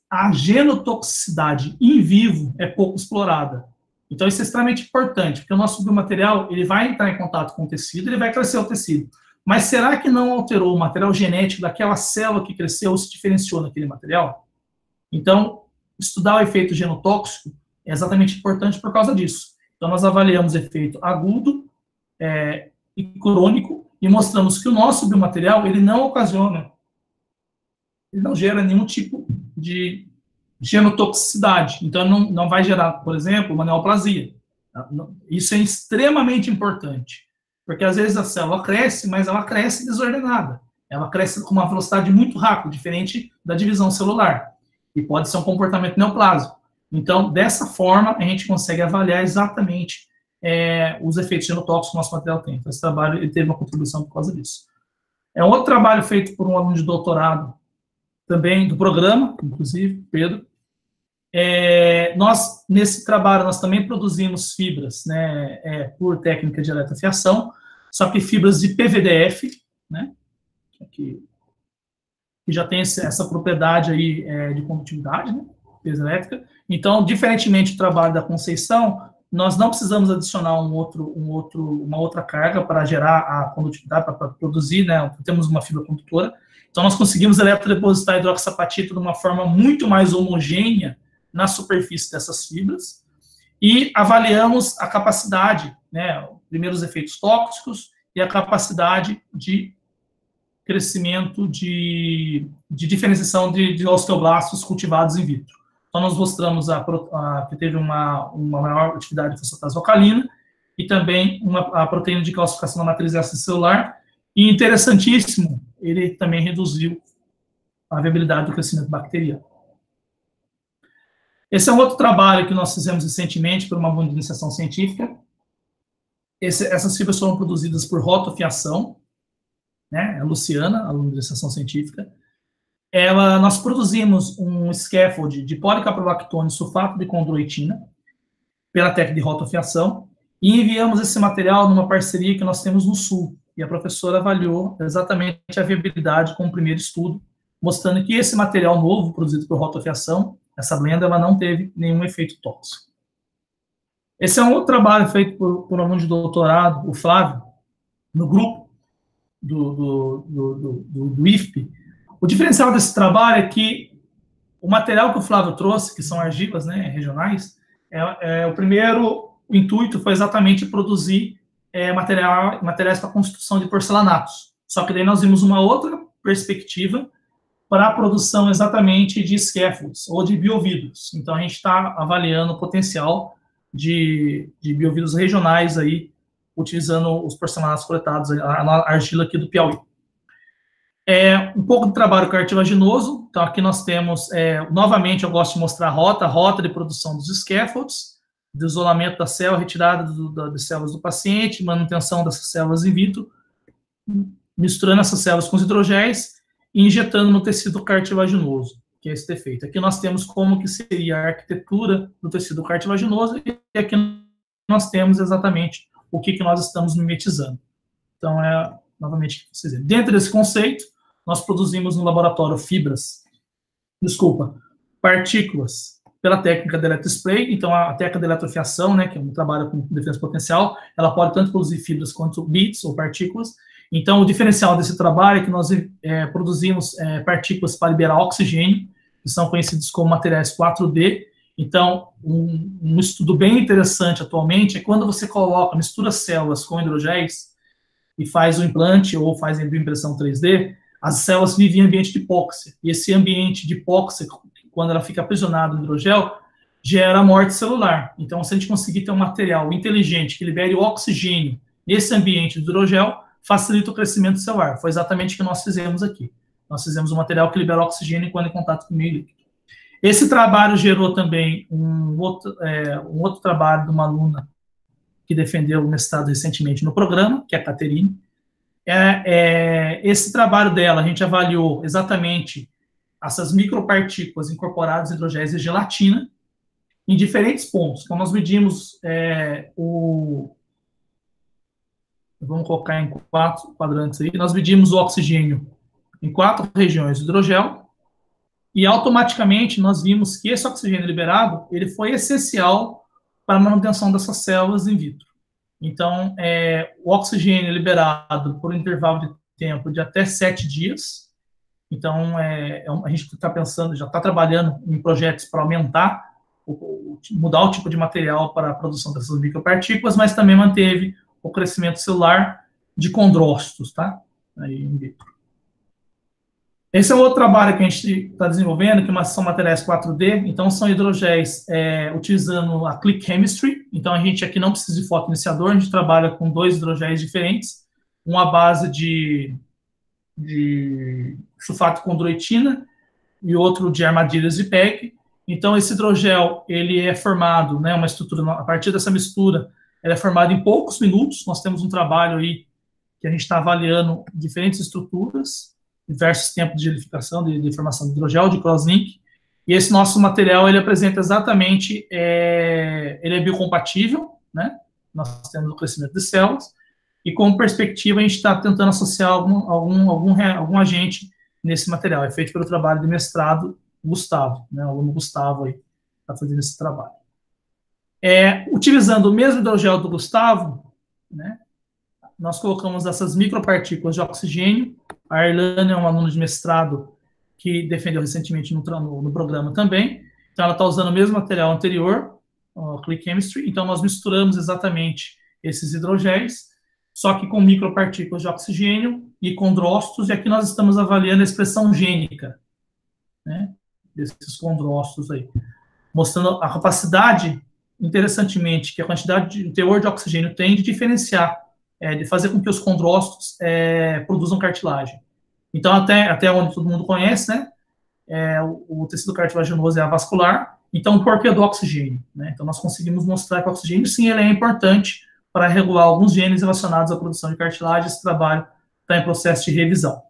a genotoxicidade in vivo é pouco explorada. Então, isso é extremamente importante, porque o nosso biomaterial, ele vai entrar em contato com o tecido, ele vai crescer o tecido. Mas será que não alterou o material genético daquela célula que cresceu ou se diferenciou naquele material? Então, estudar o efeito genotóxico é exatamente importante por causa disso. Então, nós avaliamos efeito agudo é, e crônico e mostramos que o nosso biomaterial, ele não ocasiona, ele não gera nenhum tipo de genotoxicidade. Então, não, não vai gerar, por exemplo, uma neoplasia. Isso é extremamente importante, porque às vezes a célula cresce, mas ela cresce desordenada. Ela cresce com uma velocidade muito rápida, diferente da divisão celular. E pode ser um comportamento neoplásico. Então, dessa forma, a gente consegue avaliar exatamente é, os efeitos genotóxicos que o nosso material tem. Então, esse trabalho ele teve uma contribuição por causa disso. É um outro trabalho feito por um aluno de doutorado, também do programa, inclusive, Pedro. É, nós, nesse trabalho, nós também produzimos fibras, né, é, por técnica de eletrofiação, só que fibras de P V D F, né, que, que já tem esse, essa propriedade aí é, de condutividade, né, elétrica. Então, diferentemente do trabalho da Conceição, nós não precisamos adicionar um outro, um outro, uma outra carga para gerar a condutividade, para, para produzir, né, temos uma fibra condutora. Então, nós conseguimos eletrodepositar hidroxapatita de uma forma muito mais homogênea na superfície dessas fibras e avaliamos a capacidade, né, primeiro os efeitos tóxicos e a capacidade de crescimento de, de diferenciação de, de osteoblastos cultivados in vitro. Então, nós mostramos a, a, que teve uma, uma maior atividade de fosfatase alcalina e também uma, a proteína de calcificação da matriz extracelular. E, interessantíssimo, ele também reduziu a viabilidade do crescimento bacteriano. Esse é um outro trabalho que nós fizemos recentemente por uma boa iniciação científica. Esse, essas fibras foram produzidas por rotofiação, né? A Luciana, aluna de iniciação científica. Ela, nós produzimos um scaffold de policaprolactone sulfato de condroitina pela técnica de rotofiação e enviamos esse material numa parceria que nós temos no Sul. E a professora avaliou exatamente a viabilidade com o primeiro estudo, mostrando que esse material novo, produzido por rotofiação, essa blenda, ela não teve nenhum efeito tóxico. Esse é um outro trabalho feito por, por um aluno de doutorado, o Flávio, no grupo do, do, do, do, do I F P. O diferencial desse trabalho é que o material que o Flávio trouxe, que são argilas, né, regionais, é, é, o primeiro o intuito foi exatamente produzir é, material, materiais para construção de porcelanatos. Só que daí nós vimos uma outra perspectiva para a produção exatamente de scaffolds ou de biovidros. Então, a gente está avaliando o potencial de, de biovidros regionais aí, utilizando os porcelanatos coletados, a, a argila aqui do Piauí. É, um pouco de trabalho cartilaginoso. Então, aqui nós temos, é, novamente, eu gosto de mostrar a rota, a rota de produção dos scaffolds, de isolamento da célula, retirada do, da, das células do paciente, manutenção dessas células in vitro, misturando essas células com os hidrogéis e injetando no tecido cartilaginoso, que é esse defeito. Aqui nós temos como que seria a arquitetura do tecido cartilaginoso e aqui nós temos exatamente o que, que nós estamos mimetizando. Então, é, novamente, vocês verem. Dentro desse conceito, nós produzimos no laboratório fibras, desculpa, partículas, pela técnica de eletrospray. Então, a técnica de eletrofiação, né, que é um trabalho com defesa potencial, ela pode tanto produzir fibras quanto bits ou partículas. Então, o diferencial desse trabalho é que nós é, produzimos é, partículas para liberar oxigênio, que são conhecidos como materiais quatro D. Então, um, um estudo bem interessante atualmente é quando você coloca, mistura células com hidrogéis e faz o implante ou faz a bioimpressão três D, as células vivem em ambiente de hipóxia. E esse ambiente de hipóxia, quando ela fica aprisionada no hidrogel, gera morte celular. Então, se a gente conseguir ter um material inteligente que libere o oxigênio nesse ambiente do hidrogel, facilita o crescimento celular. Foi exatamente o que nós fizemos aqui. Nós fizemos um material que libera oxigênio quando em contato com o meio líquido. Esse trabalho gerou também um outro, é, um outro trabalho de uma aluna que defendeu o mestrado recentemente no programa, que é a Caterine. É, é, esse trabalho dela, a gente avaliou exatamente essas micropartículas incorporadas em hidrogéis e gelatina em diferentes pontos. Então, nós medimos é, o... Vamos colocar em quatro quadrantes aí. Nós medimos o oxigênio em quatro regiões do hidrogel. e automaticamente nós vimos que esse oxigênio liberado, ele foi essencial para a manutenção dessas células in vitro. Então, é, o oxigênio liberado por um intervalo de tempo de até sete dias. Então, é, a gente está pensando, já está trabalhando em projetos para aumentar, o, mudar o tipo de material para a produção dessas micropartículas, mas também manteve o crescimento celular de condrócitos, tá? Aí, in vitro. Esse é um outro trabalho que a gente está desenvolvendo, que são materiais quatro D, então são hidrogéis é, utilizando a Click Chemistry, então a gente aqui não precisa de fotoiniciador, a gente trabalha com dois hidrogéis diferentes, uma base de, de sulfato com chondroitina e outro de armadilhas de P E G. Então esse hidrogel, ele é formado, né, uma estrutura, a partir dessa mistura, ela é formada em poucos minutos, nós temos um trabalho aí que a gente está avaliando diferentes estruturas, diversos tempos de gelificação, de, de formação de hidrogel, de crosslink, e esse nosso material, ele apresenta exatamente, é, ele é biocompatível, né, nós temos o crescimento de células, e como perspectiva, a gente está tentando associar algum, algum, algum, algum agente nesse material, é feito pelo trabalho de mestrado Gustavo, né, o aluno Gustavo aí, está fazendo esse trabalho. É, utilizando o mesmo hidrogel do Gustavo, né, nós colocamos essas micropartículas de oxigênio. A Irlane é uma aluna de mestrado que defendeu recentemente no, no, no programa também. Então, ela está usando o mesmo material anterior, o Click Chemistry. Então, nós misturamos exatamente esses hidrogéis, só que com micropartículas de oxigênio e condrócitos. E aqui nós estamos avaliando a expressão gênica, né, desses condrócitos aí, mostrando a capacidade, interessantemente, que a quantidade de teor de oxigênio tem de diferenciar, É, de fazer com que os condrócitos é, produzam cartilagem. Então, até, até onde todo mundo conhece, né, é, o, o tecido cartilaginoso é avascular, então o porquê do oxigênio, né? Então, nós conseguimos mostrar que o oxigênio, sim, ele é importante para regular alguns genes relacionados à produção de cartilagem. Esse trabalho está em processo de revisão.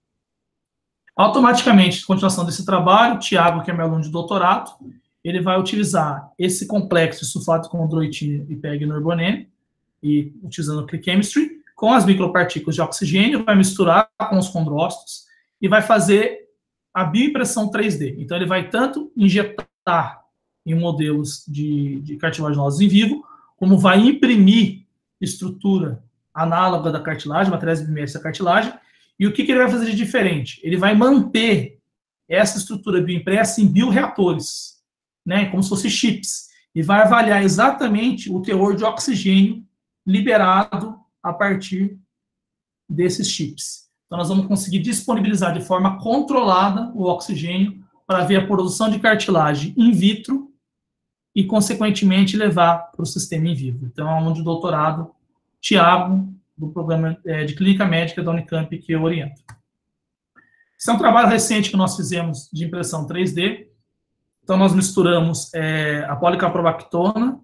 Automaticamente, continuação desse trabalho, o Tiago, que é meu aluno de doutorado, ele vai utilizar esse complexo de sulfato com chondroitina e P E G norbonene, e utilizando o Click Chemistry, com as micropartículas de oxigênio, vai misturar com os condrócitos e vai fazer a bioimpressão três D. Então, ele vai tanto injetar em modelos de, de cartilaginosos em vivo, como vai imprimir estrutura análoga da cartilagem, materiais biomédicos da cartilagem. E o que, que ele vai fazer de diferente? Ele vai manter essa estrutura bioimpressa em bioreatores, né, como se fossem chips, e vai avaliar exatamente o teor de oxigênio liberado a partir desses chips. Então, nós vamos conseguir disponibilizar de forma controlada o oxigênio para ver a produção de cartilagem in vitro e, consequentemente, levar para o sistema in vivo. Então, é um aluno de doutorado, Tiago, do programa de Clínica Médica da Unicamp, que eu oriento. Esse é um trabalho recente que nós fizemos de impressão três D. Então, nós misturamos é, a policaprobactona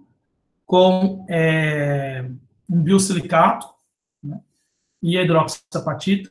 com é, um biosilicato, né, e a hidroxapatita.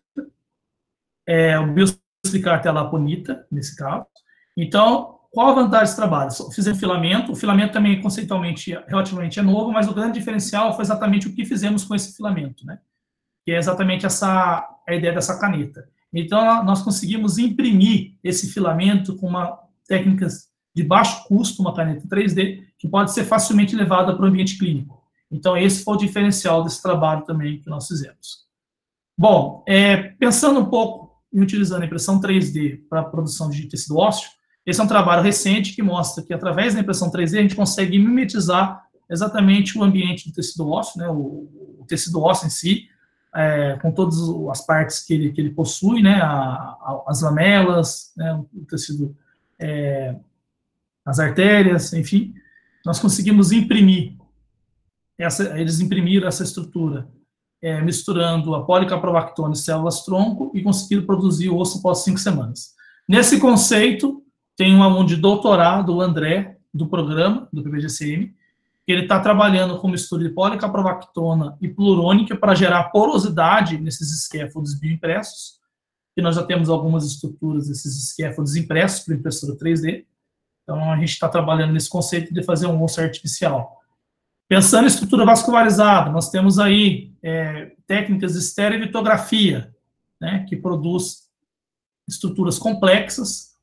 É, o biosilicato é a laponita, nesse caso. Então, qual a vantagem desse trabalho? Fizemos filamento. O filamento também, conceitualmente, relativamente é novo, mas o grande diferencial foi exatamente o que fizemos com esse filamento, né? Que é exatamente essa, a ideia dessa caneta. Então, nós conseguimos imprimir esse filamento com uma técnica de baixo custo, uma caneta três D, que pode ser facilmente levada para o ambiente clínico. Então, esse foi o diferencial desse trabalho também que nós fizemos. Bom, é, pensando um pouco em utilizando a impressão três D para a produção de tecido ósseo, esse é um trabalho recente que mostra que, através da impressão três D, a gente consegue mimetizar exatamente o ambiente do tecido ósseo, né, o, o tecido ósseo em si, é, com todas as partes que ele, que ele possui, né, a, a, as lamelas, né, o tecido, é, as artérias, enfim. Nós conseguimos imprimir, essa, eles imprimiram essa estrutura, é, misturando a policaprobactona e células-tronco e conseguiram produzir o osso após cinco semanas. Nesse conceito, tem um aluno de doutorado, o André, do programa, do P B G C M, que ele está trabalhando com mistura de policaprobactona e plurônica para gerar porosidade nesses scaffolds bioimpressos, que nós já temos algumas estruturas desses scaffolds impressos por impressora três D. Então, a gente está trabalhando nesse conceito de fazer um osso artificial. Pensando em estrutura vascularizada, nós temos aí é, técnicas de estereolitografia, né, que produz estruturas complexas,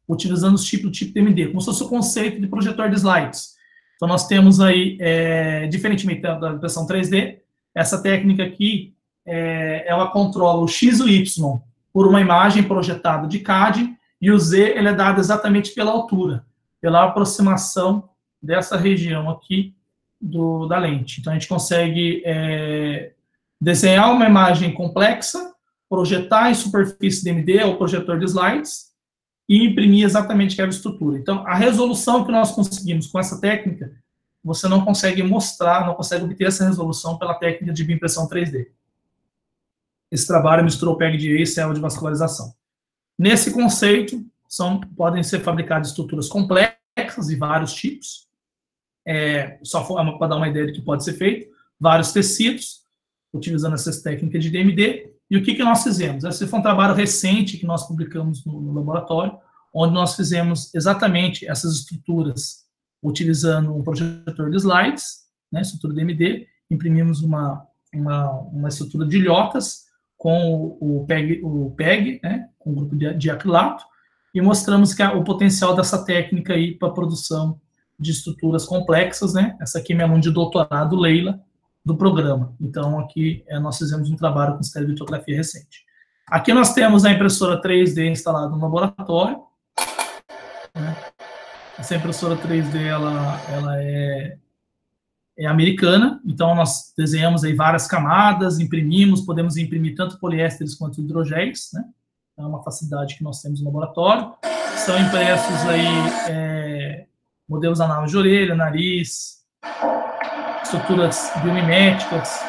utilizando os tipos do tipo D M D, como se fosse o conceito de projetor de slides. Então, nós temos aí, é, diferentemente da impressão três D, essa técnica aqui, é, ela controla o X e o Y por uma imagem projetada de C A D, e o Z ele é dado exatamente pela altura, pela aproximação dessa região aqui do, da lente. Então, a gente consegue é, desenhar uma imagem complexa, projetar em superfície D M D, ou projetor de slides, e imprimir exatamente aquela estrutura. Então, a resolução que nós conseguimos com essa técnica, você não consegue mostrar, não consegue obter essa resolução pela técnica de bioimpressão três D. Esse trabalho misturou P E G D A e célula de vascularização. Nesse conceito, são, podem ser fabricadas estruturas complexas de vários tipos, é, só para dar uma ideia do que pode ser feito, vários tecidos, utilizando essas técnicas de D M D. E o que, que nós fizemos? Esse foi um trabalho recente que nós publicamos no, no laboratório, onde nós fizemos exatamente essas estruturas utilizando um projetor de slides, né, estrutura D M D, imprimimos uma, uma, uma estrutura de ilhotas com o, o P E G, o P E G, né, com o grupo de, de acrilato, e mostramos que a, o potencial dessa técnica aí para a produção de estruturas complexas, né? Essa aqui é minha aluna de doutorado, Leila, do programa. Então, aqui é, nós fizemos um trabalho com estereolitografia recente. Aqui nós temos a impressora três D instalada no laboratório, né? Essa impressora três D, ela, ela é, é americana, então nós desenhamos aí várias camadas, imprimimos, podemos imprimir tanto poliésteres quanto hidrogéis, né? É uma facilidade que nós temos no laboratório. São impressos aí é, modelos análises de orelha, nariz, estruturas biomiméticas,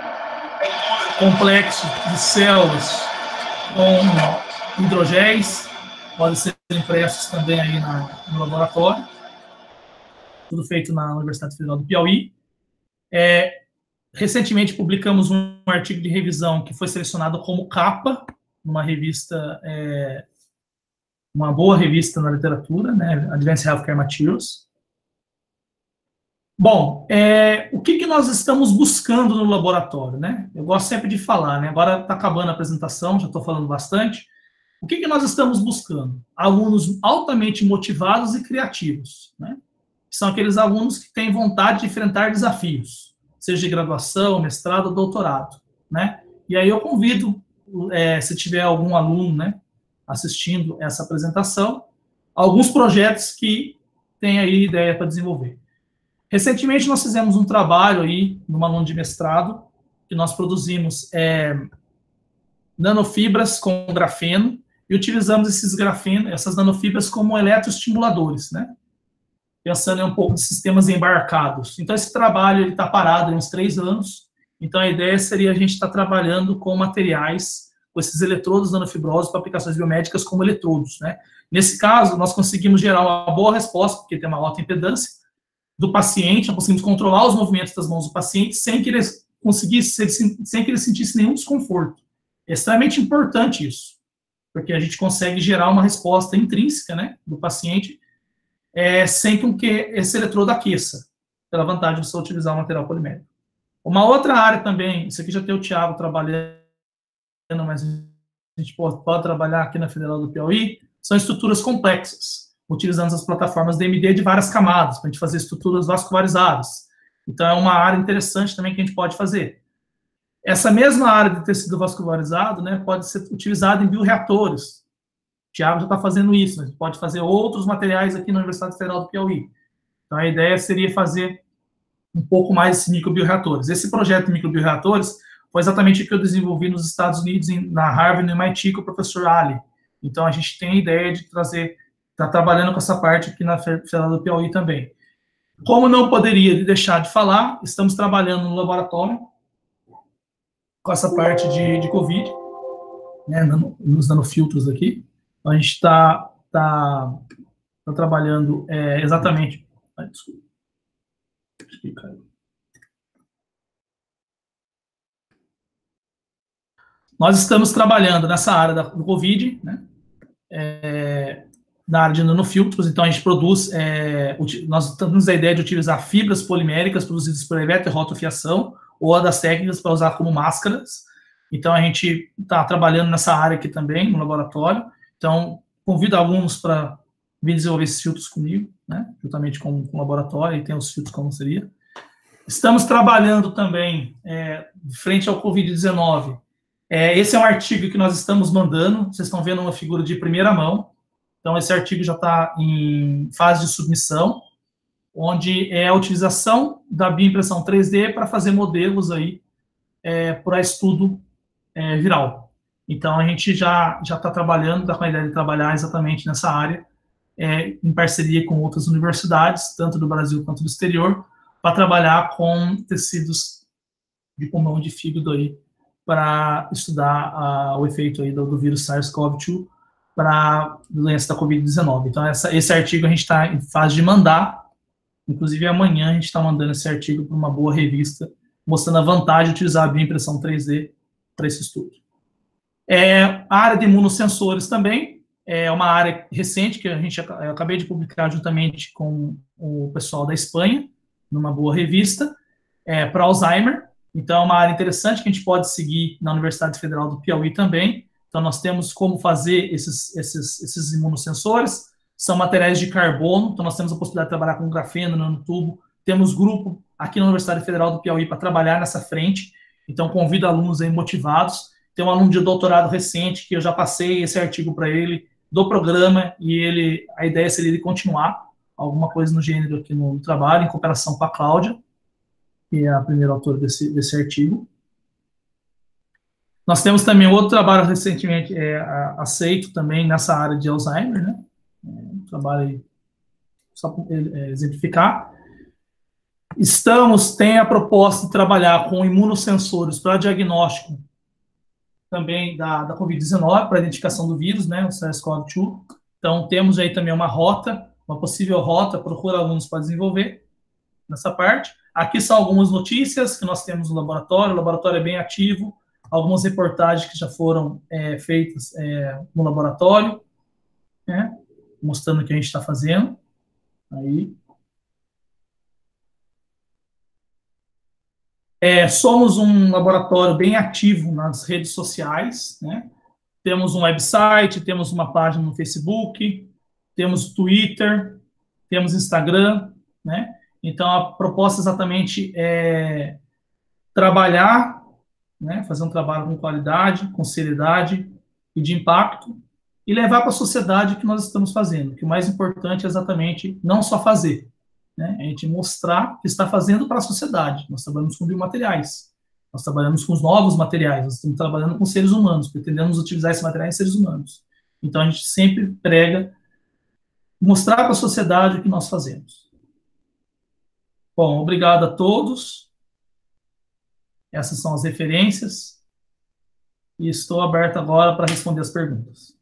complexos de células com hidrogéis, podem ser impressos também aí na, no laboratório, tudo feito na Universidade Federal do Piauí. É, recentemente publicamos um artigo de revisão que foi selecionado como capa, numa revista, é, uma boa revista na literatura, né, Advanced Healthcare Materials. Bom, é, o que, que nós estamos buscando no laboratório, né? Eu gosto sempre de falar, né? Agora está acabando a apresentação, já estou falando bastante. O que, que nós estamos buscando? Alunos altamente motivados e criativos, né? São aqueles alunos que têm vontade de enfrentar desafios, seja de graduação, mestrado, doutorado, né? E aí eu convido, é, se tiver algum aluno, né, assistindo essa apresentação, alguns projetos que tem aí ideia para desenvolver. Recentemente nós fizemos um trabalho aí, numa aluno de mestrado, que nós produzimos é, nanofibras com grafeno, e utilizamos esses grafeno, essas nanofibras como eletroestimuladores, né? Pensando em um pouco de sistemas embarcados. Então, esse trabalho está parado há uns três anos. Então, a ideia seria a gente estar tá trabalhando com materiais, com esses eletrodos nanofibrosos para aplicações biomédicas como eletrodos, né? Nesse caso, nós conseguimos gerar uma boa resposta, porque tem uma alta impedância do paciente, nós conseguimos controlar os movimentos das mãos do paciente sem que ele conseguisse, sem que ele sentisse nenhum desconforto. É extremamente importante isso, porque a gente consegue gerar uma resposta intrínseca, né, do paciente, é, sem com que esse eletrodo aqueça, pela vantagem de você utilizar o material polimérico. Uma outra área também, isso aqui já tem o Thiago trabalhando, mas a gente pode, pode trabalhar aqui na Federal do Piauí, são estruturas complexas, utilizando as plataformas D M D de várias camadas, para a gente fazer estruturas vascularizadas. Então, é uma área interessante também que a gente pode fazer. Essa mesma área de tecido vascularizado, né, pode ser utilizada em bioreatores. O Thiago já está fazendo isso, a gente pode fazer outros materiais aqui na Universidade Federal do Piauí. Então, a ideia seria fazer um pouco mais de microbioreatores. Esse projeto de microbioreatores foi exatamente o que eu desenvolvi nos Estados Unidos, na Harvard, no M I T, com o professor Ali. Então, a gente tem a ideia de trazer, está trabalhando com essa parte aqui na Federal do Piauí também. Como não poderia deixar de falar, estamos trabalhando no laboratório com essa parte de, de Covid, né, nos nanofiltros aqui. Então, a gente está tá, tá trabalhando é, exatamente... Ai, desculpa. Acho que caiu. Nós estamos trabalhando nessa área da, do Covid, né, é, na área de nanofiltros. Então, a gente produz, é, nós temos a ideia de utilizar fibras poliméricas produzidas por eletrofiação ou a das técnicas para usar como máscaras. Então, a gente está trabalhando nessa área aqui também, no laboratório. Então, convido alunos para vim desenvolver esses filtros comigo, né, juntamente com, com o laboratório, e tem os filtros como seria. Estamos trabalhando também, é, frente ao covid dezenove. É, esse é um artigo que nós estamos mandando, vocês estão vendo uma figura de primeira mão. Então, esse artigo já está em fase de submissão, onde é a utilização da bioimpressão três D para fazer modelos aí é, para estudo é, viral. Então, a gente já já está trabalhando, está com a ideia de trabalhar exatamente nessa área, é, em parceria com outras universidades, tanto do Brasil quanto do exterior, para trabalhar com tecidos de pulmão e de fígado aí, para estudar uh, o efeito aí do, do vírus SARS-CoV dois para a doença da covid dezenove. Então, essa, esse artigo a gente está em fase de mandar. Inclusive, amanhã a gente está mandando esse artigo para uma boa revista, mostrando a vantagem de utilizar a bioimpressão três D para esse estudo. É, a área de imunossensores também é uma área recente que a gente eu acabei de publicar juntamente com o pessoal da Espanha, numa boa revista, é, para Alzheimer. Então, é uma área interessante que a gente pode seguir na Universidade Federal do Piauí também. Então, nós temos como fazer esses, esses, esses imunossensores. São materiais de carbono, então nós temos a possibilidade de trabalhar com grafeno, nanotubo. Temos grupo aqui na Universidade Federal do Piauí para trabalhar nessa frente. Então, convido alunos aí motivados. Tem um aluno de doutorado recente que eu já passei esse artigo para ele do programa e ele, a ideia seria ele continuar alguma coisa no gênero aqui no, no trabalho, em cooperação com a Cláudia, que é a primeira autora desse, desse artigo. Nós temos também outro trabalho recentemente é, aceito também nessa área de Alzheimer, né? Um trabalho aí, só para é, exemplificar. Estamos, tem a proposta de trabalhar com imunossensores para diagnóstico também da, da covid dezenove, para identificação do vírus, né, o SARS-CoV dois. Então, temos aí também uma rota, uma possível rota, procura alunos para desenvolver nessa parte. Aqui são algumas notícias que nós temos no laboratório, o laboratório é bem ativo, algumas reportagens que já foram é, feitas é, no laboratório, né, mostrando o que a gente está fazendo. Aí. É, somos um laboratório bem ativo nas redes sociais, né? Temos um website, temos uma página no Facebook, temos Twitter, temos Instagram, né? Então, a proposta exatamente é trabalhar, né? Fazer um trabalho com qualidade, com seriedade e de impacto, e levar para a sociedade o que nós estamos fazendo. Que o mais importante é exatamente não só fazer, né? A gente mostrar que está fazendo para a sociedade. Nós trabalhamos com biomateriais, nós trabalhamos com os novos materiais, nós estamos trabalhando com seres humanos, pretendemos utilizar esses materiais em seres humanos. Então, a gente sempre prega mostrar para a sociedade o que nós fazemos. Bom, obrigado a todos. Essas são as referências. E estou aberto agora para responder as perguntas.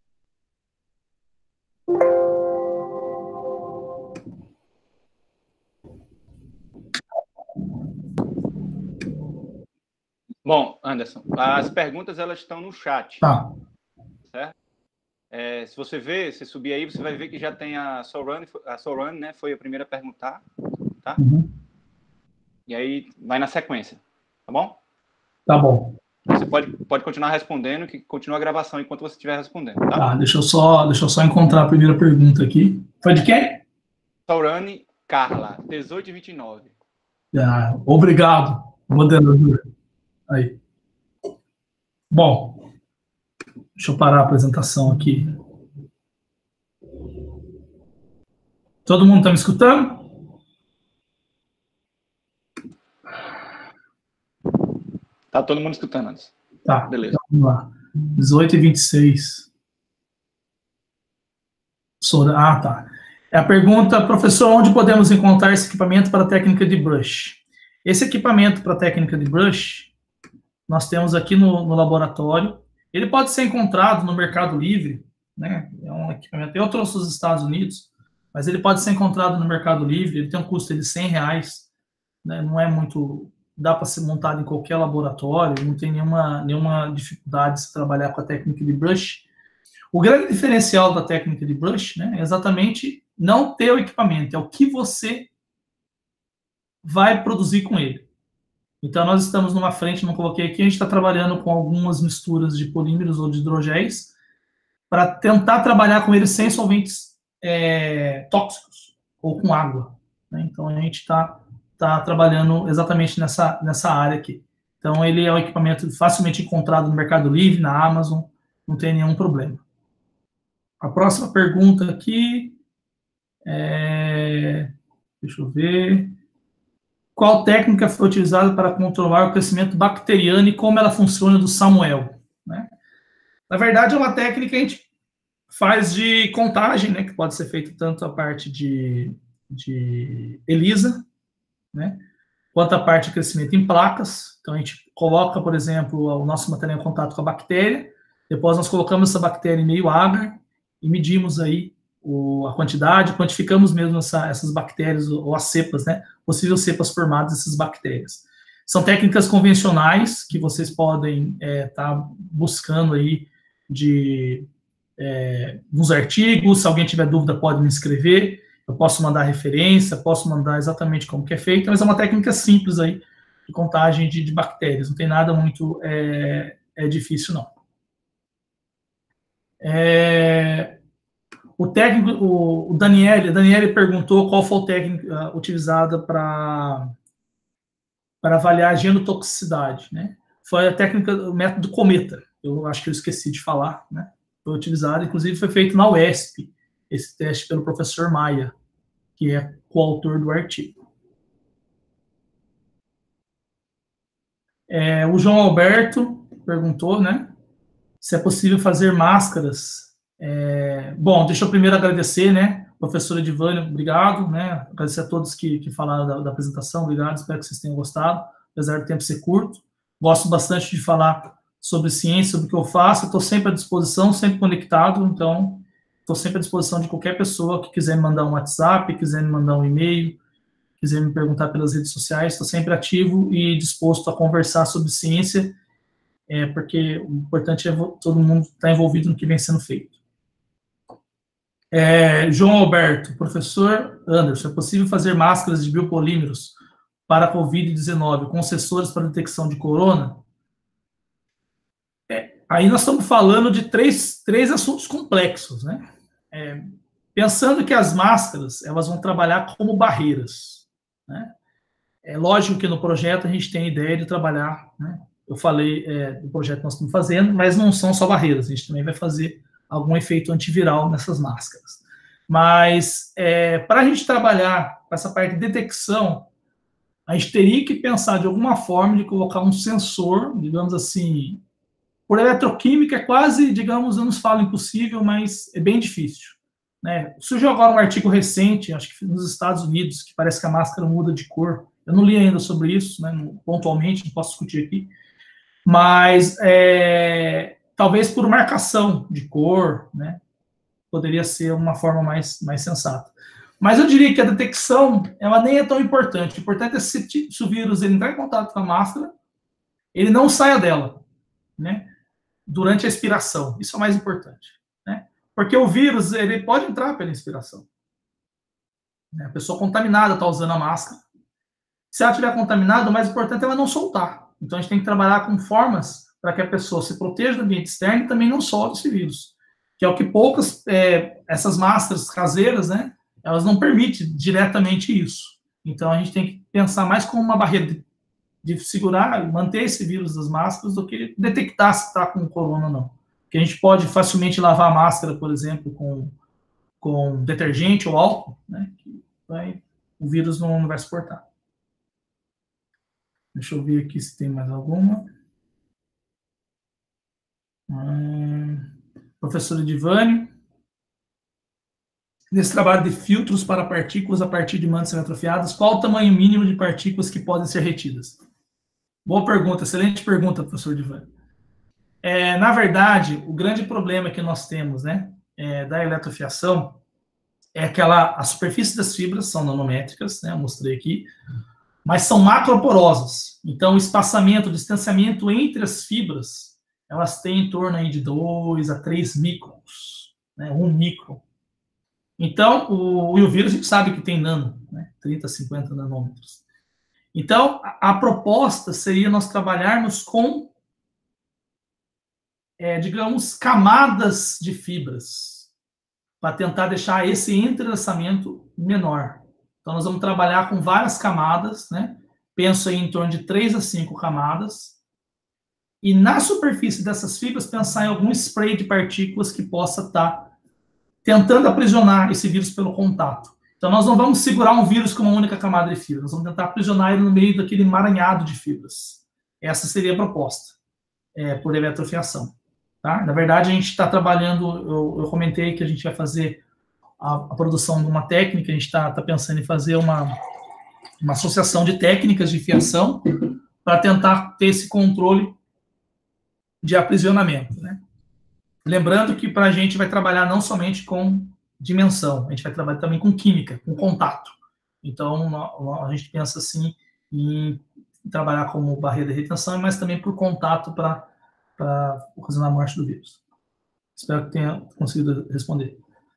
Bom, Anderson, as perguntas elas estão no chat. Tá. Certo? É, se você ver, se subir aí, você vai ver que já tem a Sorane, a Sorane, né? Foi a primeira a perguntar, tá? Uhum. E aí vai na sequência, tá bom? Tá bom. Você pode, pode continuar respondendo, que continua a gravação enquanto você estiver respondendo, tá? Tá, deixa eu só, deixa eu só encontrar a primeira pergunta aqui. Foi de quem? Sorane Carla, dezoito e vinte e nove. Ah, obrigado, moderador. Aí. Bom, deixa eu parar a apresentação aqui. Todo mundo está me escutando? Tá todo mundo escutando, Anderson. Tá, beleza. Então, vamos lá. dezoito e vinte e seis. Ah, tá. É a pergunta, professor, onde podemos encontrar esse equipamento para a técnica de brush? Esse equipamento para a técnica de brush, nós temos aqui no, no laboratório. Ele pode ser encontrado no Mercado Livre, né? É um equipamento, eu trouxe dos Estados Unidos, mas ele pode ser encontrado no Mercado Livre, ele tem um custo de cem reais, né? Não é muito, dá para ser montado em qualquer laboratório, não tem nenhuma, nenhuma dificuldade de se trabalhar com a técnica de brush. O grande diferencial da técnica de brush, né, é exatamente não ter o equipamento, é o que você vai produzir com ele. Então, nós estamos numa frente, não coloquei aqui, a gente está trabalhando com algumas misturas de polímeros ou de hidrogéis para tentar trabalhar com eles sem solventes é, tóxicos, ou com água, né? Então, a gente está tá trabalhando exatamente nessa, nessa área aqui. Então, ele é um equipamento facilmente encontrado no Mercado Livre, na Amazon, não tem nenhum problema. A próxima pergunta aqui é... Deixa eu ver... Qual técnica foi utilizada para controlar o crescimento bacteriano e como ela funciona do Samuel? Né? Na verdade, é uma técnica que a gente faz de contagem, né, que pode ser feita tanto a parte de, de ELISA, né, quanto a parte de crescimento em placas. Então, a gente coloca, por exemplo, o nosso material em contato com a bactéria, depois nós colocamos essa bactéria em meio agar e medimos aí o, a quantidade, quantificamos mesmo essa, essas bactérias, ou as cepas, né, possíveis cepas formadas dessas bactérias. São técnicas convencionais que vocês podem estar é, tá buscando aí de, é, nos artigos. Se alguém tiver dúvida, pode me escrever. Eu posso mandar referência, posso mandar exatamente como que é feito, mas é uma técnica simples aí de contagem de, de bactérias. Não tem nada muito é, é difícil, não. É, o técnico, o, o Daniele, Daniele perguntou qual foi a técnica uh, utilizada para para avaliar a genotoxicidade, né? Foi a técnica, o método Cometa. Eu acho que eu esqueci de falar, né? Foi utilizado, inclusive foi feito na U E S P, esse teste pelo professor Maia, que é coautor do artigo. É, o João Alberto perguntou, né, se é possível fazer máscaras. É, bom, deixa eu primeiro agradecer, né, professora Edivânia, obrigado, né, agradecer a todos que, que falaram da, da apresentação, obrigado, espero que vocês tenham gostado, apesar do tempo ser curto. Gosto bastante de falar sobre ciência, sobre o que eu faço, estou sempre à disposição, sempre conectado, então estou sempre à disposição de qualquer pessoa que quiser me mandar um WhatsApp, quiser me mandar um e-mail, quiser me perguntar pelas redes sociais, estou sempre ativo e disposto a conversar sobre ciência, é, porque o importante é todo mundo estar envolvido no que vem sendo feito. É, João Alberto, professor Anderson, é possível fazer máscaras de biopolímeros para a covid dezenove com sensores para detecção de corona? É, aí nós estamos falando de três, três assuntos complexos, né? É, pensando que as máscaras, elas vão trabalhar como barreiras, né? É lógico que no projeto a gente tem a ideia de trabalhar, né? Eu falei é, do projeto que nós estamos fazendo, mas não são só barreiras, a gente também vai fazer algum efeito antiviral nessas máscaras. Mas é, para a gente trabalhar com essa parte de detecção, a gente teria que pensar de alguma forma de colocar um sensor, digamos assim, por eletroquímica é quase, digamos, eu não falo impossível, mas é bem difícil. Né? Surgiu agora um artigo recente, acho que nos Estados Unidos, que parece que a máscara muda de cor. Eu não li ainda sobre isso, né, pontualmente, não posso discutir aqui. Mas é, talvez por marcação de cor, né, poderia ser uma forma mais, mais sensata. Mas eu diria que a detecção, ela nem é tão importante. O importante é se, se o vírus ele entrar em contato com a máscara, ele não saia dela, né, durante a expiração. Isso é o mais importante, né? Porque o vírus ele pode entrar pela inspiração. A pessoa contaminada está usando a máscara. Se ela estiver contaminada, o mais importante é ela não soltar. Então, a gente tem que trabalhar com formas para que a pessoa se proteja do ambiente externo e também não solte esse vírus. Que é o que poucas, é, essas máscaras caseiras, né, elas não permitem diretamente isso. Então, a gente tem que pensar mais como uma barreira de, de segurar, manter esse vírus das máscaras, do que detectar se está com corona ou não. Porque a gente pode facilmente lavar a máscara, por exemplo, com, com detergente ou álcool, né, que vai, o vírus não, não vai suportar. Deixa eu ver aqui se tem mais alguma. Hum, professor Edivânio. Nesse trabalho de filtros para partículas a partir de mantas semi-atrofiadas, qual o tamanho mínimo de partículas que podem ser retidas? Boa pergunta, excelente pergunta, professor Edivânio. É, na verdade, o grande problema que nós temos, né, é, da eletrofiação é aquela, a superfície das fibras são nanométricas, né, eu mostrei aqui, mas são macroporosas. Então, o espaçamento, o distanciamento entre as fibras, elas têm em torno aí de dois a três microns, né, um micron. Então, o, o vírus a gente sabe que tem nano, né, trinta, cinquenta nanômetros. Então, a, a proposta seria nós trabalharmos com, é, digamos, camadas de fibras. para tentar deixar esse entrelaçamento menor. Então, nós vamos trabalhar com várias camadas, né? Penso aí em torno de três a cinco camadas. E na superfície dessas fibras, pensar em algum spray de partículas que possa estar tentando aprisionar esse vírus pelo contato. Então, nós não vamos segurar um vírus com uma única camada de fibra, nós vamos tentar aprisionar ele no meio daquele emaranhado de fibras. Essa seria a proposta, é, por eletrofiação. Tá? Na verdade, a gente está trabalhando, eu, eu comentei que a gente vai fazer a, a produção de uma técnica, a gente está tá pensando em fazer uma, uma associação de técnicas de fiação para tentar ter esse controle de aprisionamento, né? Lembrando que para a gente vai trabalhar não somente com dimensão, a gente vai trabalhar também com química, com contato. Então, a gente pensa assim em trabalhar como barreira de retenção, mas também por contato para ocasionar a morte do vírus. Espero que tenha conseguido responder.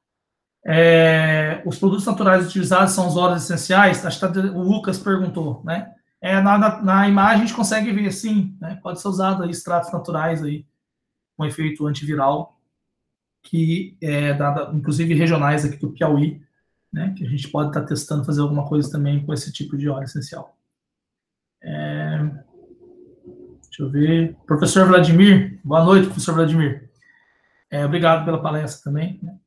É, os produtos naturais utilizados são os óleos essenciais? Acho que o Lucas perguntou, né? É, na, na, na imagem a gente consegue ver, sim, né? Pode ser usado aí extratos naturais aí, com efeito antiviral, que é dada, inclusive regionais aqui do Piauí, né, que a gente pode estar testando fazer alguma coisa também com esse tipo de óleo essencial. É, deixa eu ver. Professor Vladimir, boa noite, professor Vladimir. É, obrigado pela palestra também. Né.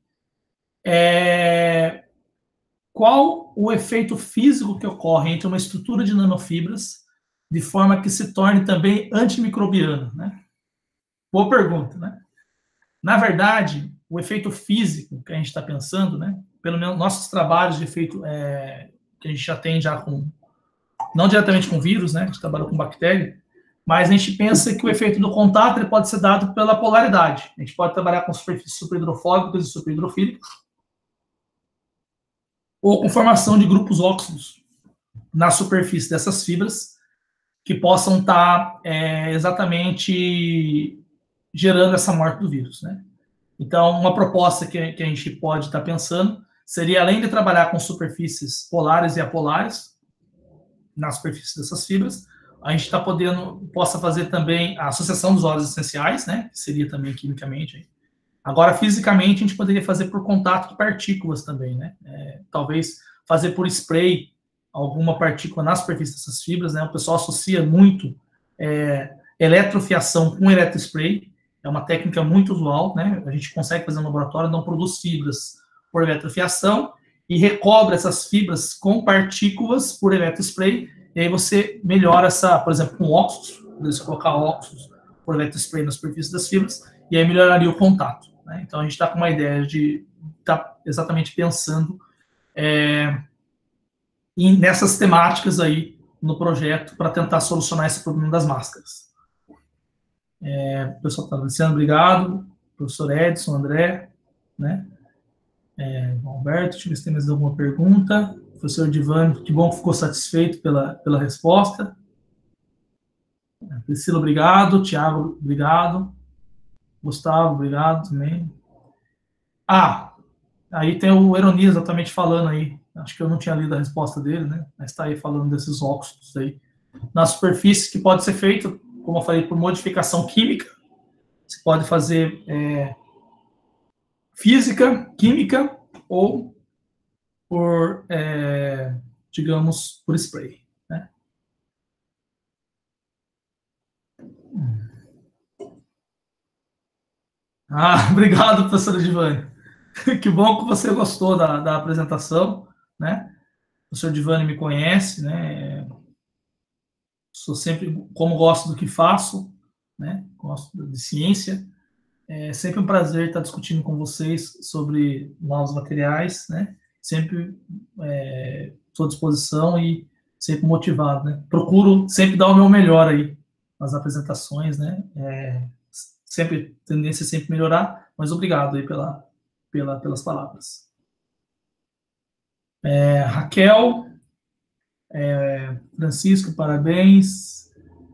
É, qual o efeito físico que ocorre entre uma estrutura de nanofibras de forma que se torne também antimicrobiana, né? Boa pergunta, né? Na verdade, o efeito físico que a gente está pensando, né? Pelo menos nossos trabalhos de efeito é, que a gente já tem já com, não diretamente com vírus, né? A gente trabalha com bactéria, mas a gente pensa que o efeito do contato ele pode ser dado pela polaridade. A gente pode trabalhar com superfícies superhidrofóbicas e superhidrofílicas, ou com formação de grupos óxidos na superfície dessas fibras, que possam estar é, exatamente gerando essa morte do vírus, né? Então, uma proposta que, que a gente pode estar pensando seria, além de trabalhar com superfícies polares e apolares, na superfície dessas fibras, a gente está podendo, possa fazer também a associação dos óleos essenciais, né? Que seria também quimicamente. Agora, fisicamente, a gente poderia fazer por contato de partículas também, né? É, talvez fazer por spray alguma partícula na superfície dessas fibras, né? O pessoal associa muito é, eletrofiação com eletrospray. É uma técnica muito usual, né? A gente consegue fazer no laboratório, então produz fibras por eletrofiação e recobre essas fibras com partículas por eletrospray, e aí você melhora essa, por exemplo, com óxidos, você colocar óxidos por eletrospray na superfície das fibras, e aí melhoraria o contato, né? Então a gente está com uma ideia de estar tá exatamente pensando é, em, nessas temáticas aí no projeto para tentar solucionar esse problema das máscaras. É, o pessoal está dizendo obrigado, professor Edson, André, né? É, Alberto, deixa eu ver se tem mais alguma pergunta. Professor Divani, que bom que ficou satisfeito pela, pela resposta. Priscila, obrigado. Tiago, obrigado. Gustavo, obrigado também. Ah, aí tem o Eronias exatamente falando aí. Acho que eu não tinha lido a resposta dele, né? Mas está aí falando desses óxidos aí. Na superfície, que pode ser feito, como eu falei, por modificação química. Você pode fazer é, física, química ou por, é, digamos, por spray. Né? Ah, obrigado, professora Divani. Que bom que você gostou da, da apresentação, né? O professor Divani me conhece, né? Sou sempre, como gosto do que faço, né? Gosto de ciência. É sempre um prazer estar discutindo com vocês sobre novos materiais, né? Sempre estou é, à disposição e sempre motivado, né? Procuro sempre dar o meu melhor aí nas apresentações, né? É, sempre, tendência é sempre melhorar, mas obrigado aí pela, pela, pelas palavras. É, Raquel, é, Francisco, parabéns.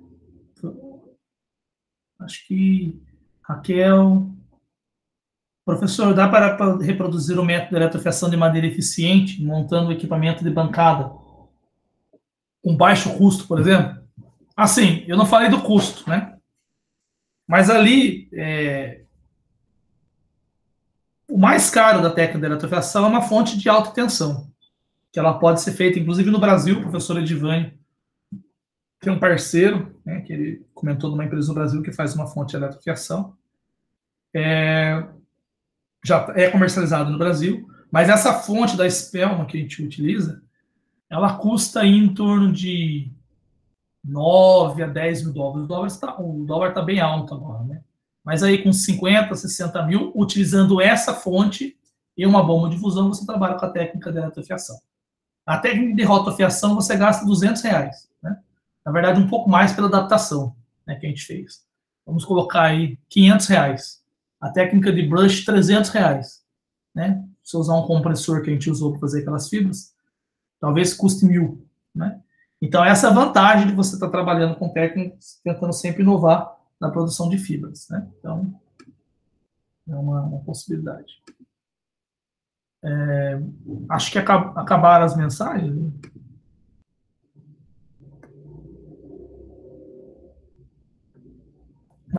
Acho que Raquel... Professor, dá para reproduzir o método de eletrofiação de maneira eficiente, montando o equipamento de bancada com baixo custo, por exemplo? Assim, eu não falei do custo, né? Mas ali, é, o mais caro da técnica de eletrofiação é uma fonte de alta tensão, que ela pode ser feita, inclusive no Brasil, o professor Edivane tem um parceiro, né, que ele comentou de uma empresa no Brasil que faz uma fonte de eletrofiação. É, já é comercializado no Brasil, mas essa fonte da Spellman que a gente utiliza, ela custa aí em torno de nove a dez mil dólares. O dólar está, o dólar está bem alto agora, né? Mas aí com cinquenta, sessenta mil, utilizando essa fonte e uma bomba de fusão, você trabalha com a técnica de eletrofiação. A técnica de rotofiação você gasta duzentos reais, né? Na verdade, um pouco mais pela adaptação, né, que a gente fez. Vamos colocar aí quinhentos reais. A técnica de brush, trezentos reais. Né? Se eu usar um compressor que a gente usou para fazer aquelas fibras, talvez custe mil. Né? Então, essa é a vantagem de você estar trabalhando com técnicas, tentando sempre inovar na produção de fibras. Né? Então, é uma, uma possibilidade. É, acho que acab acabaram as mensagens.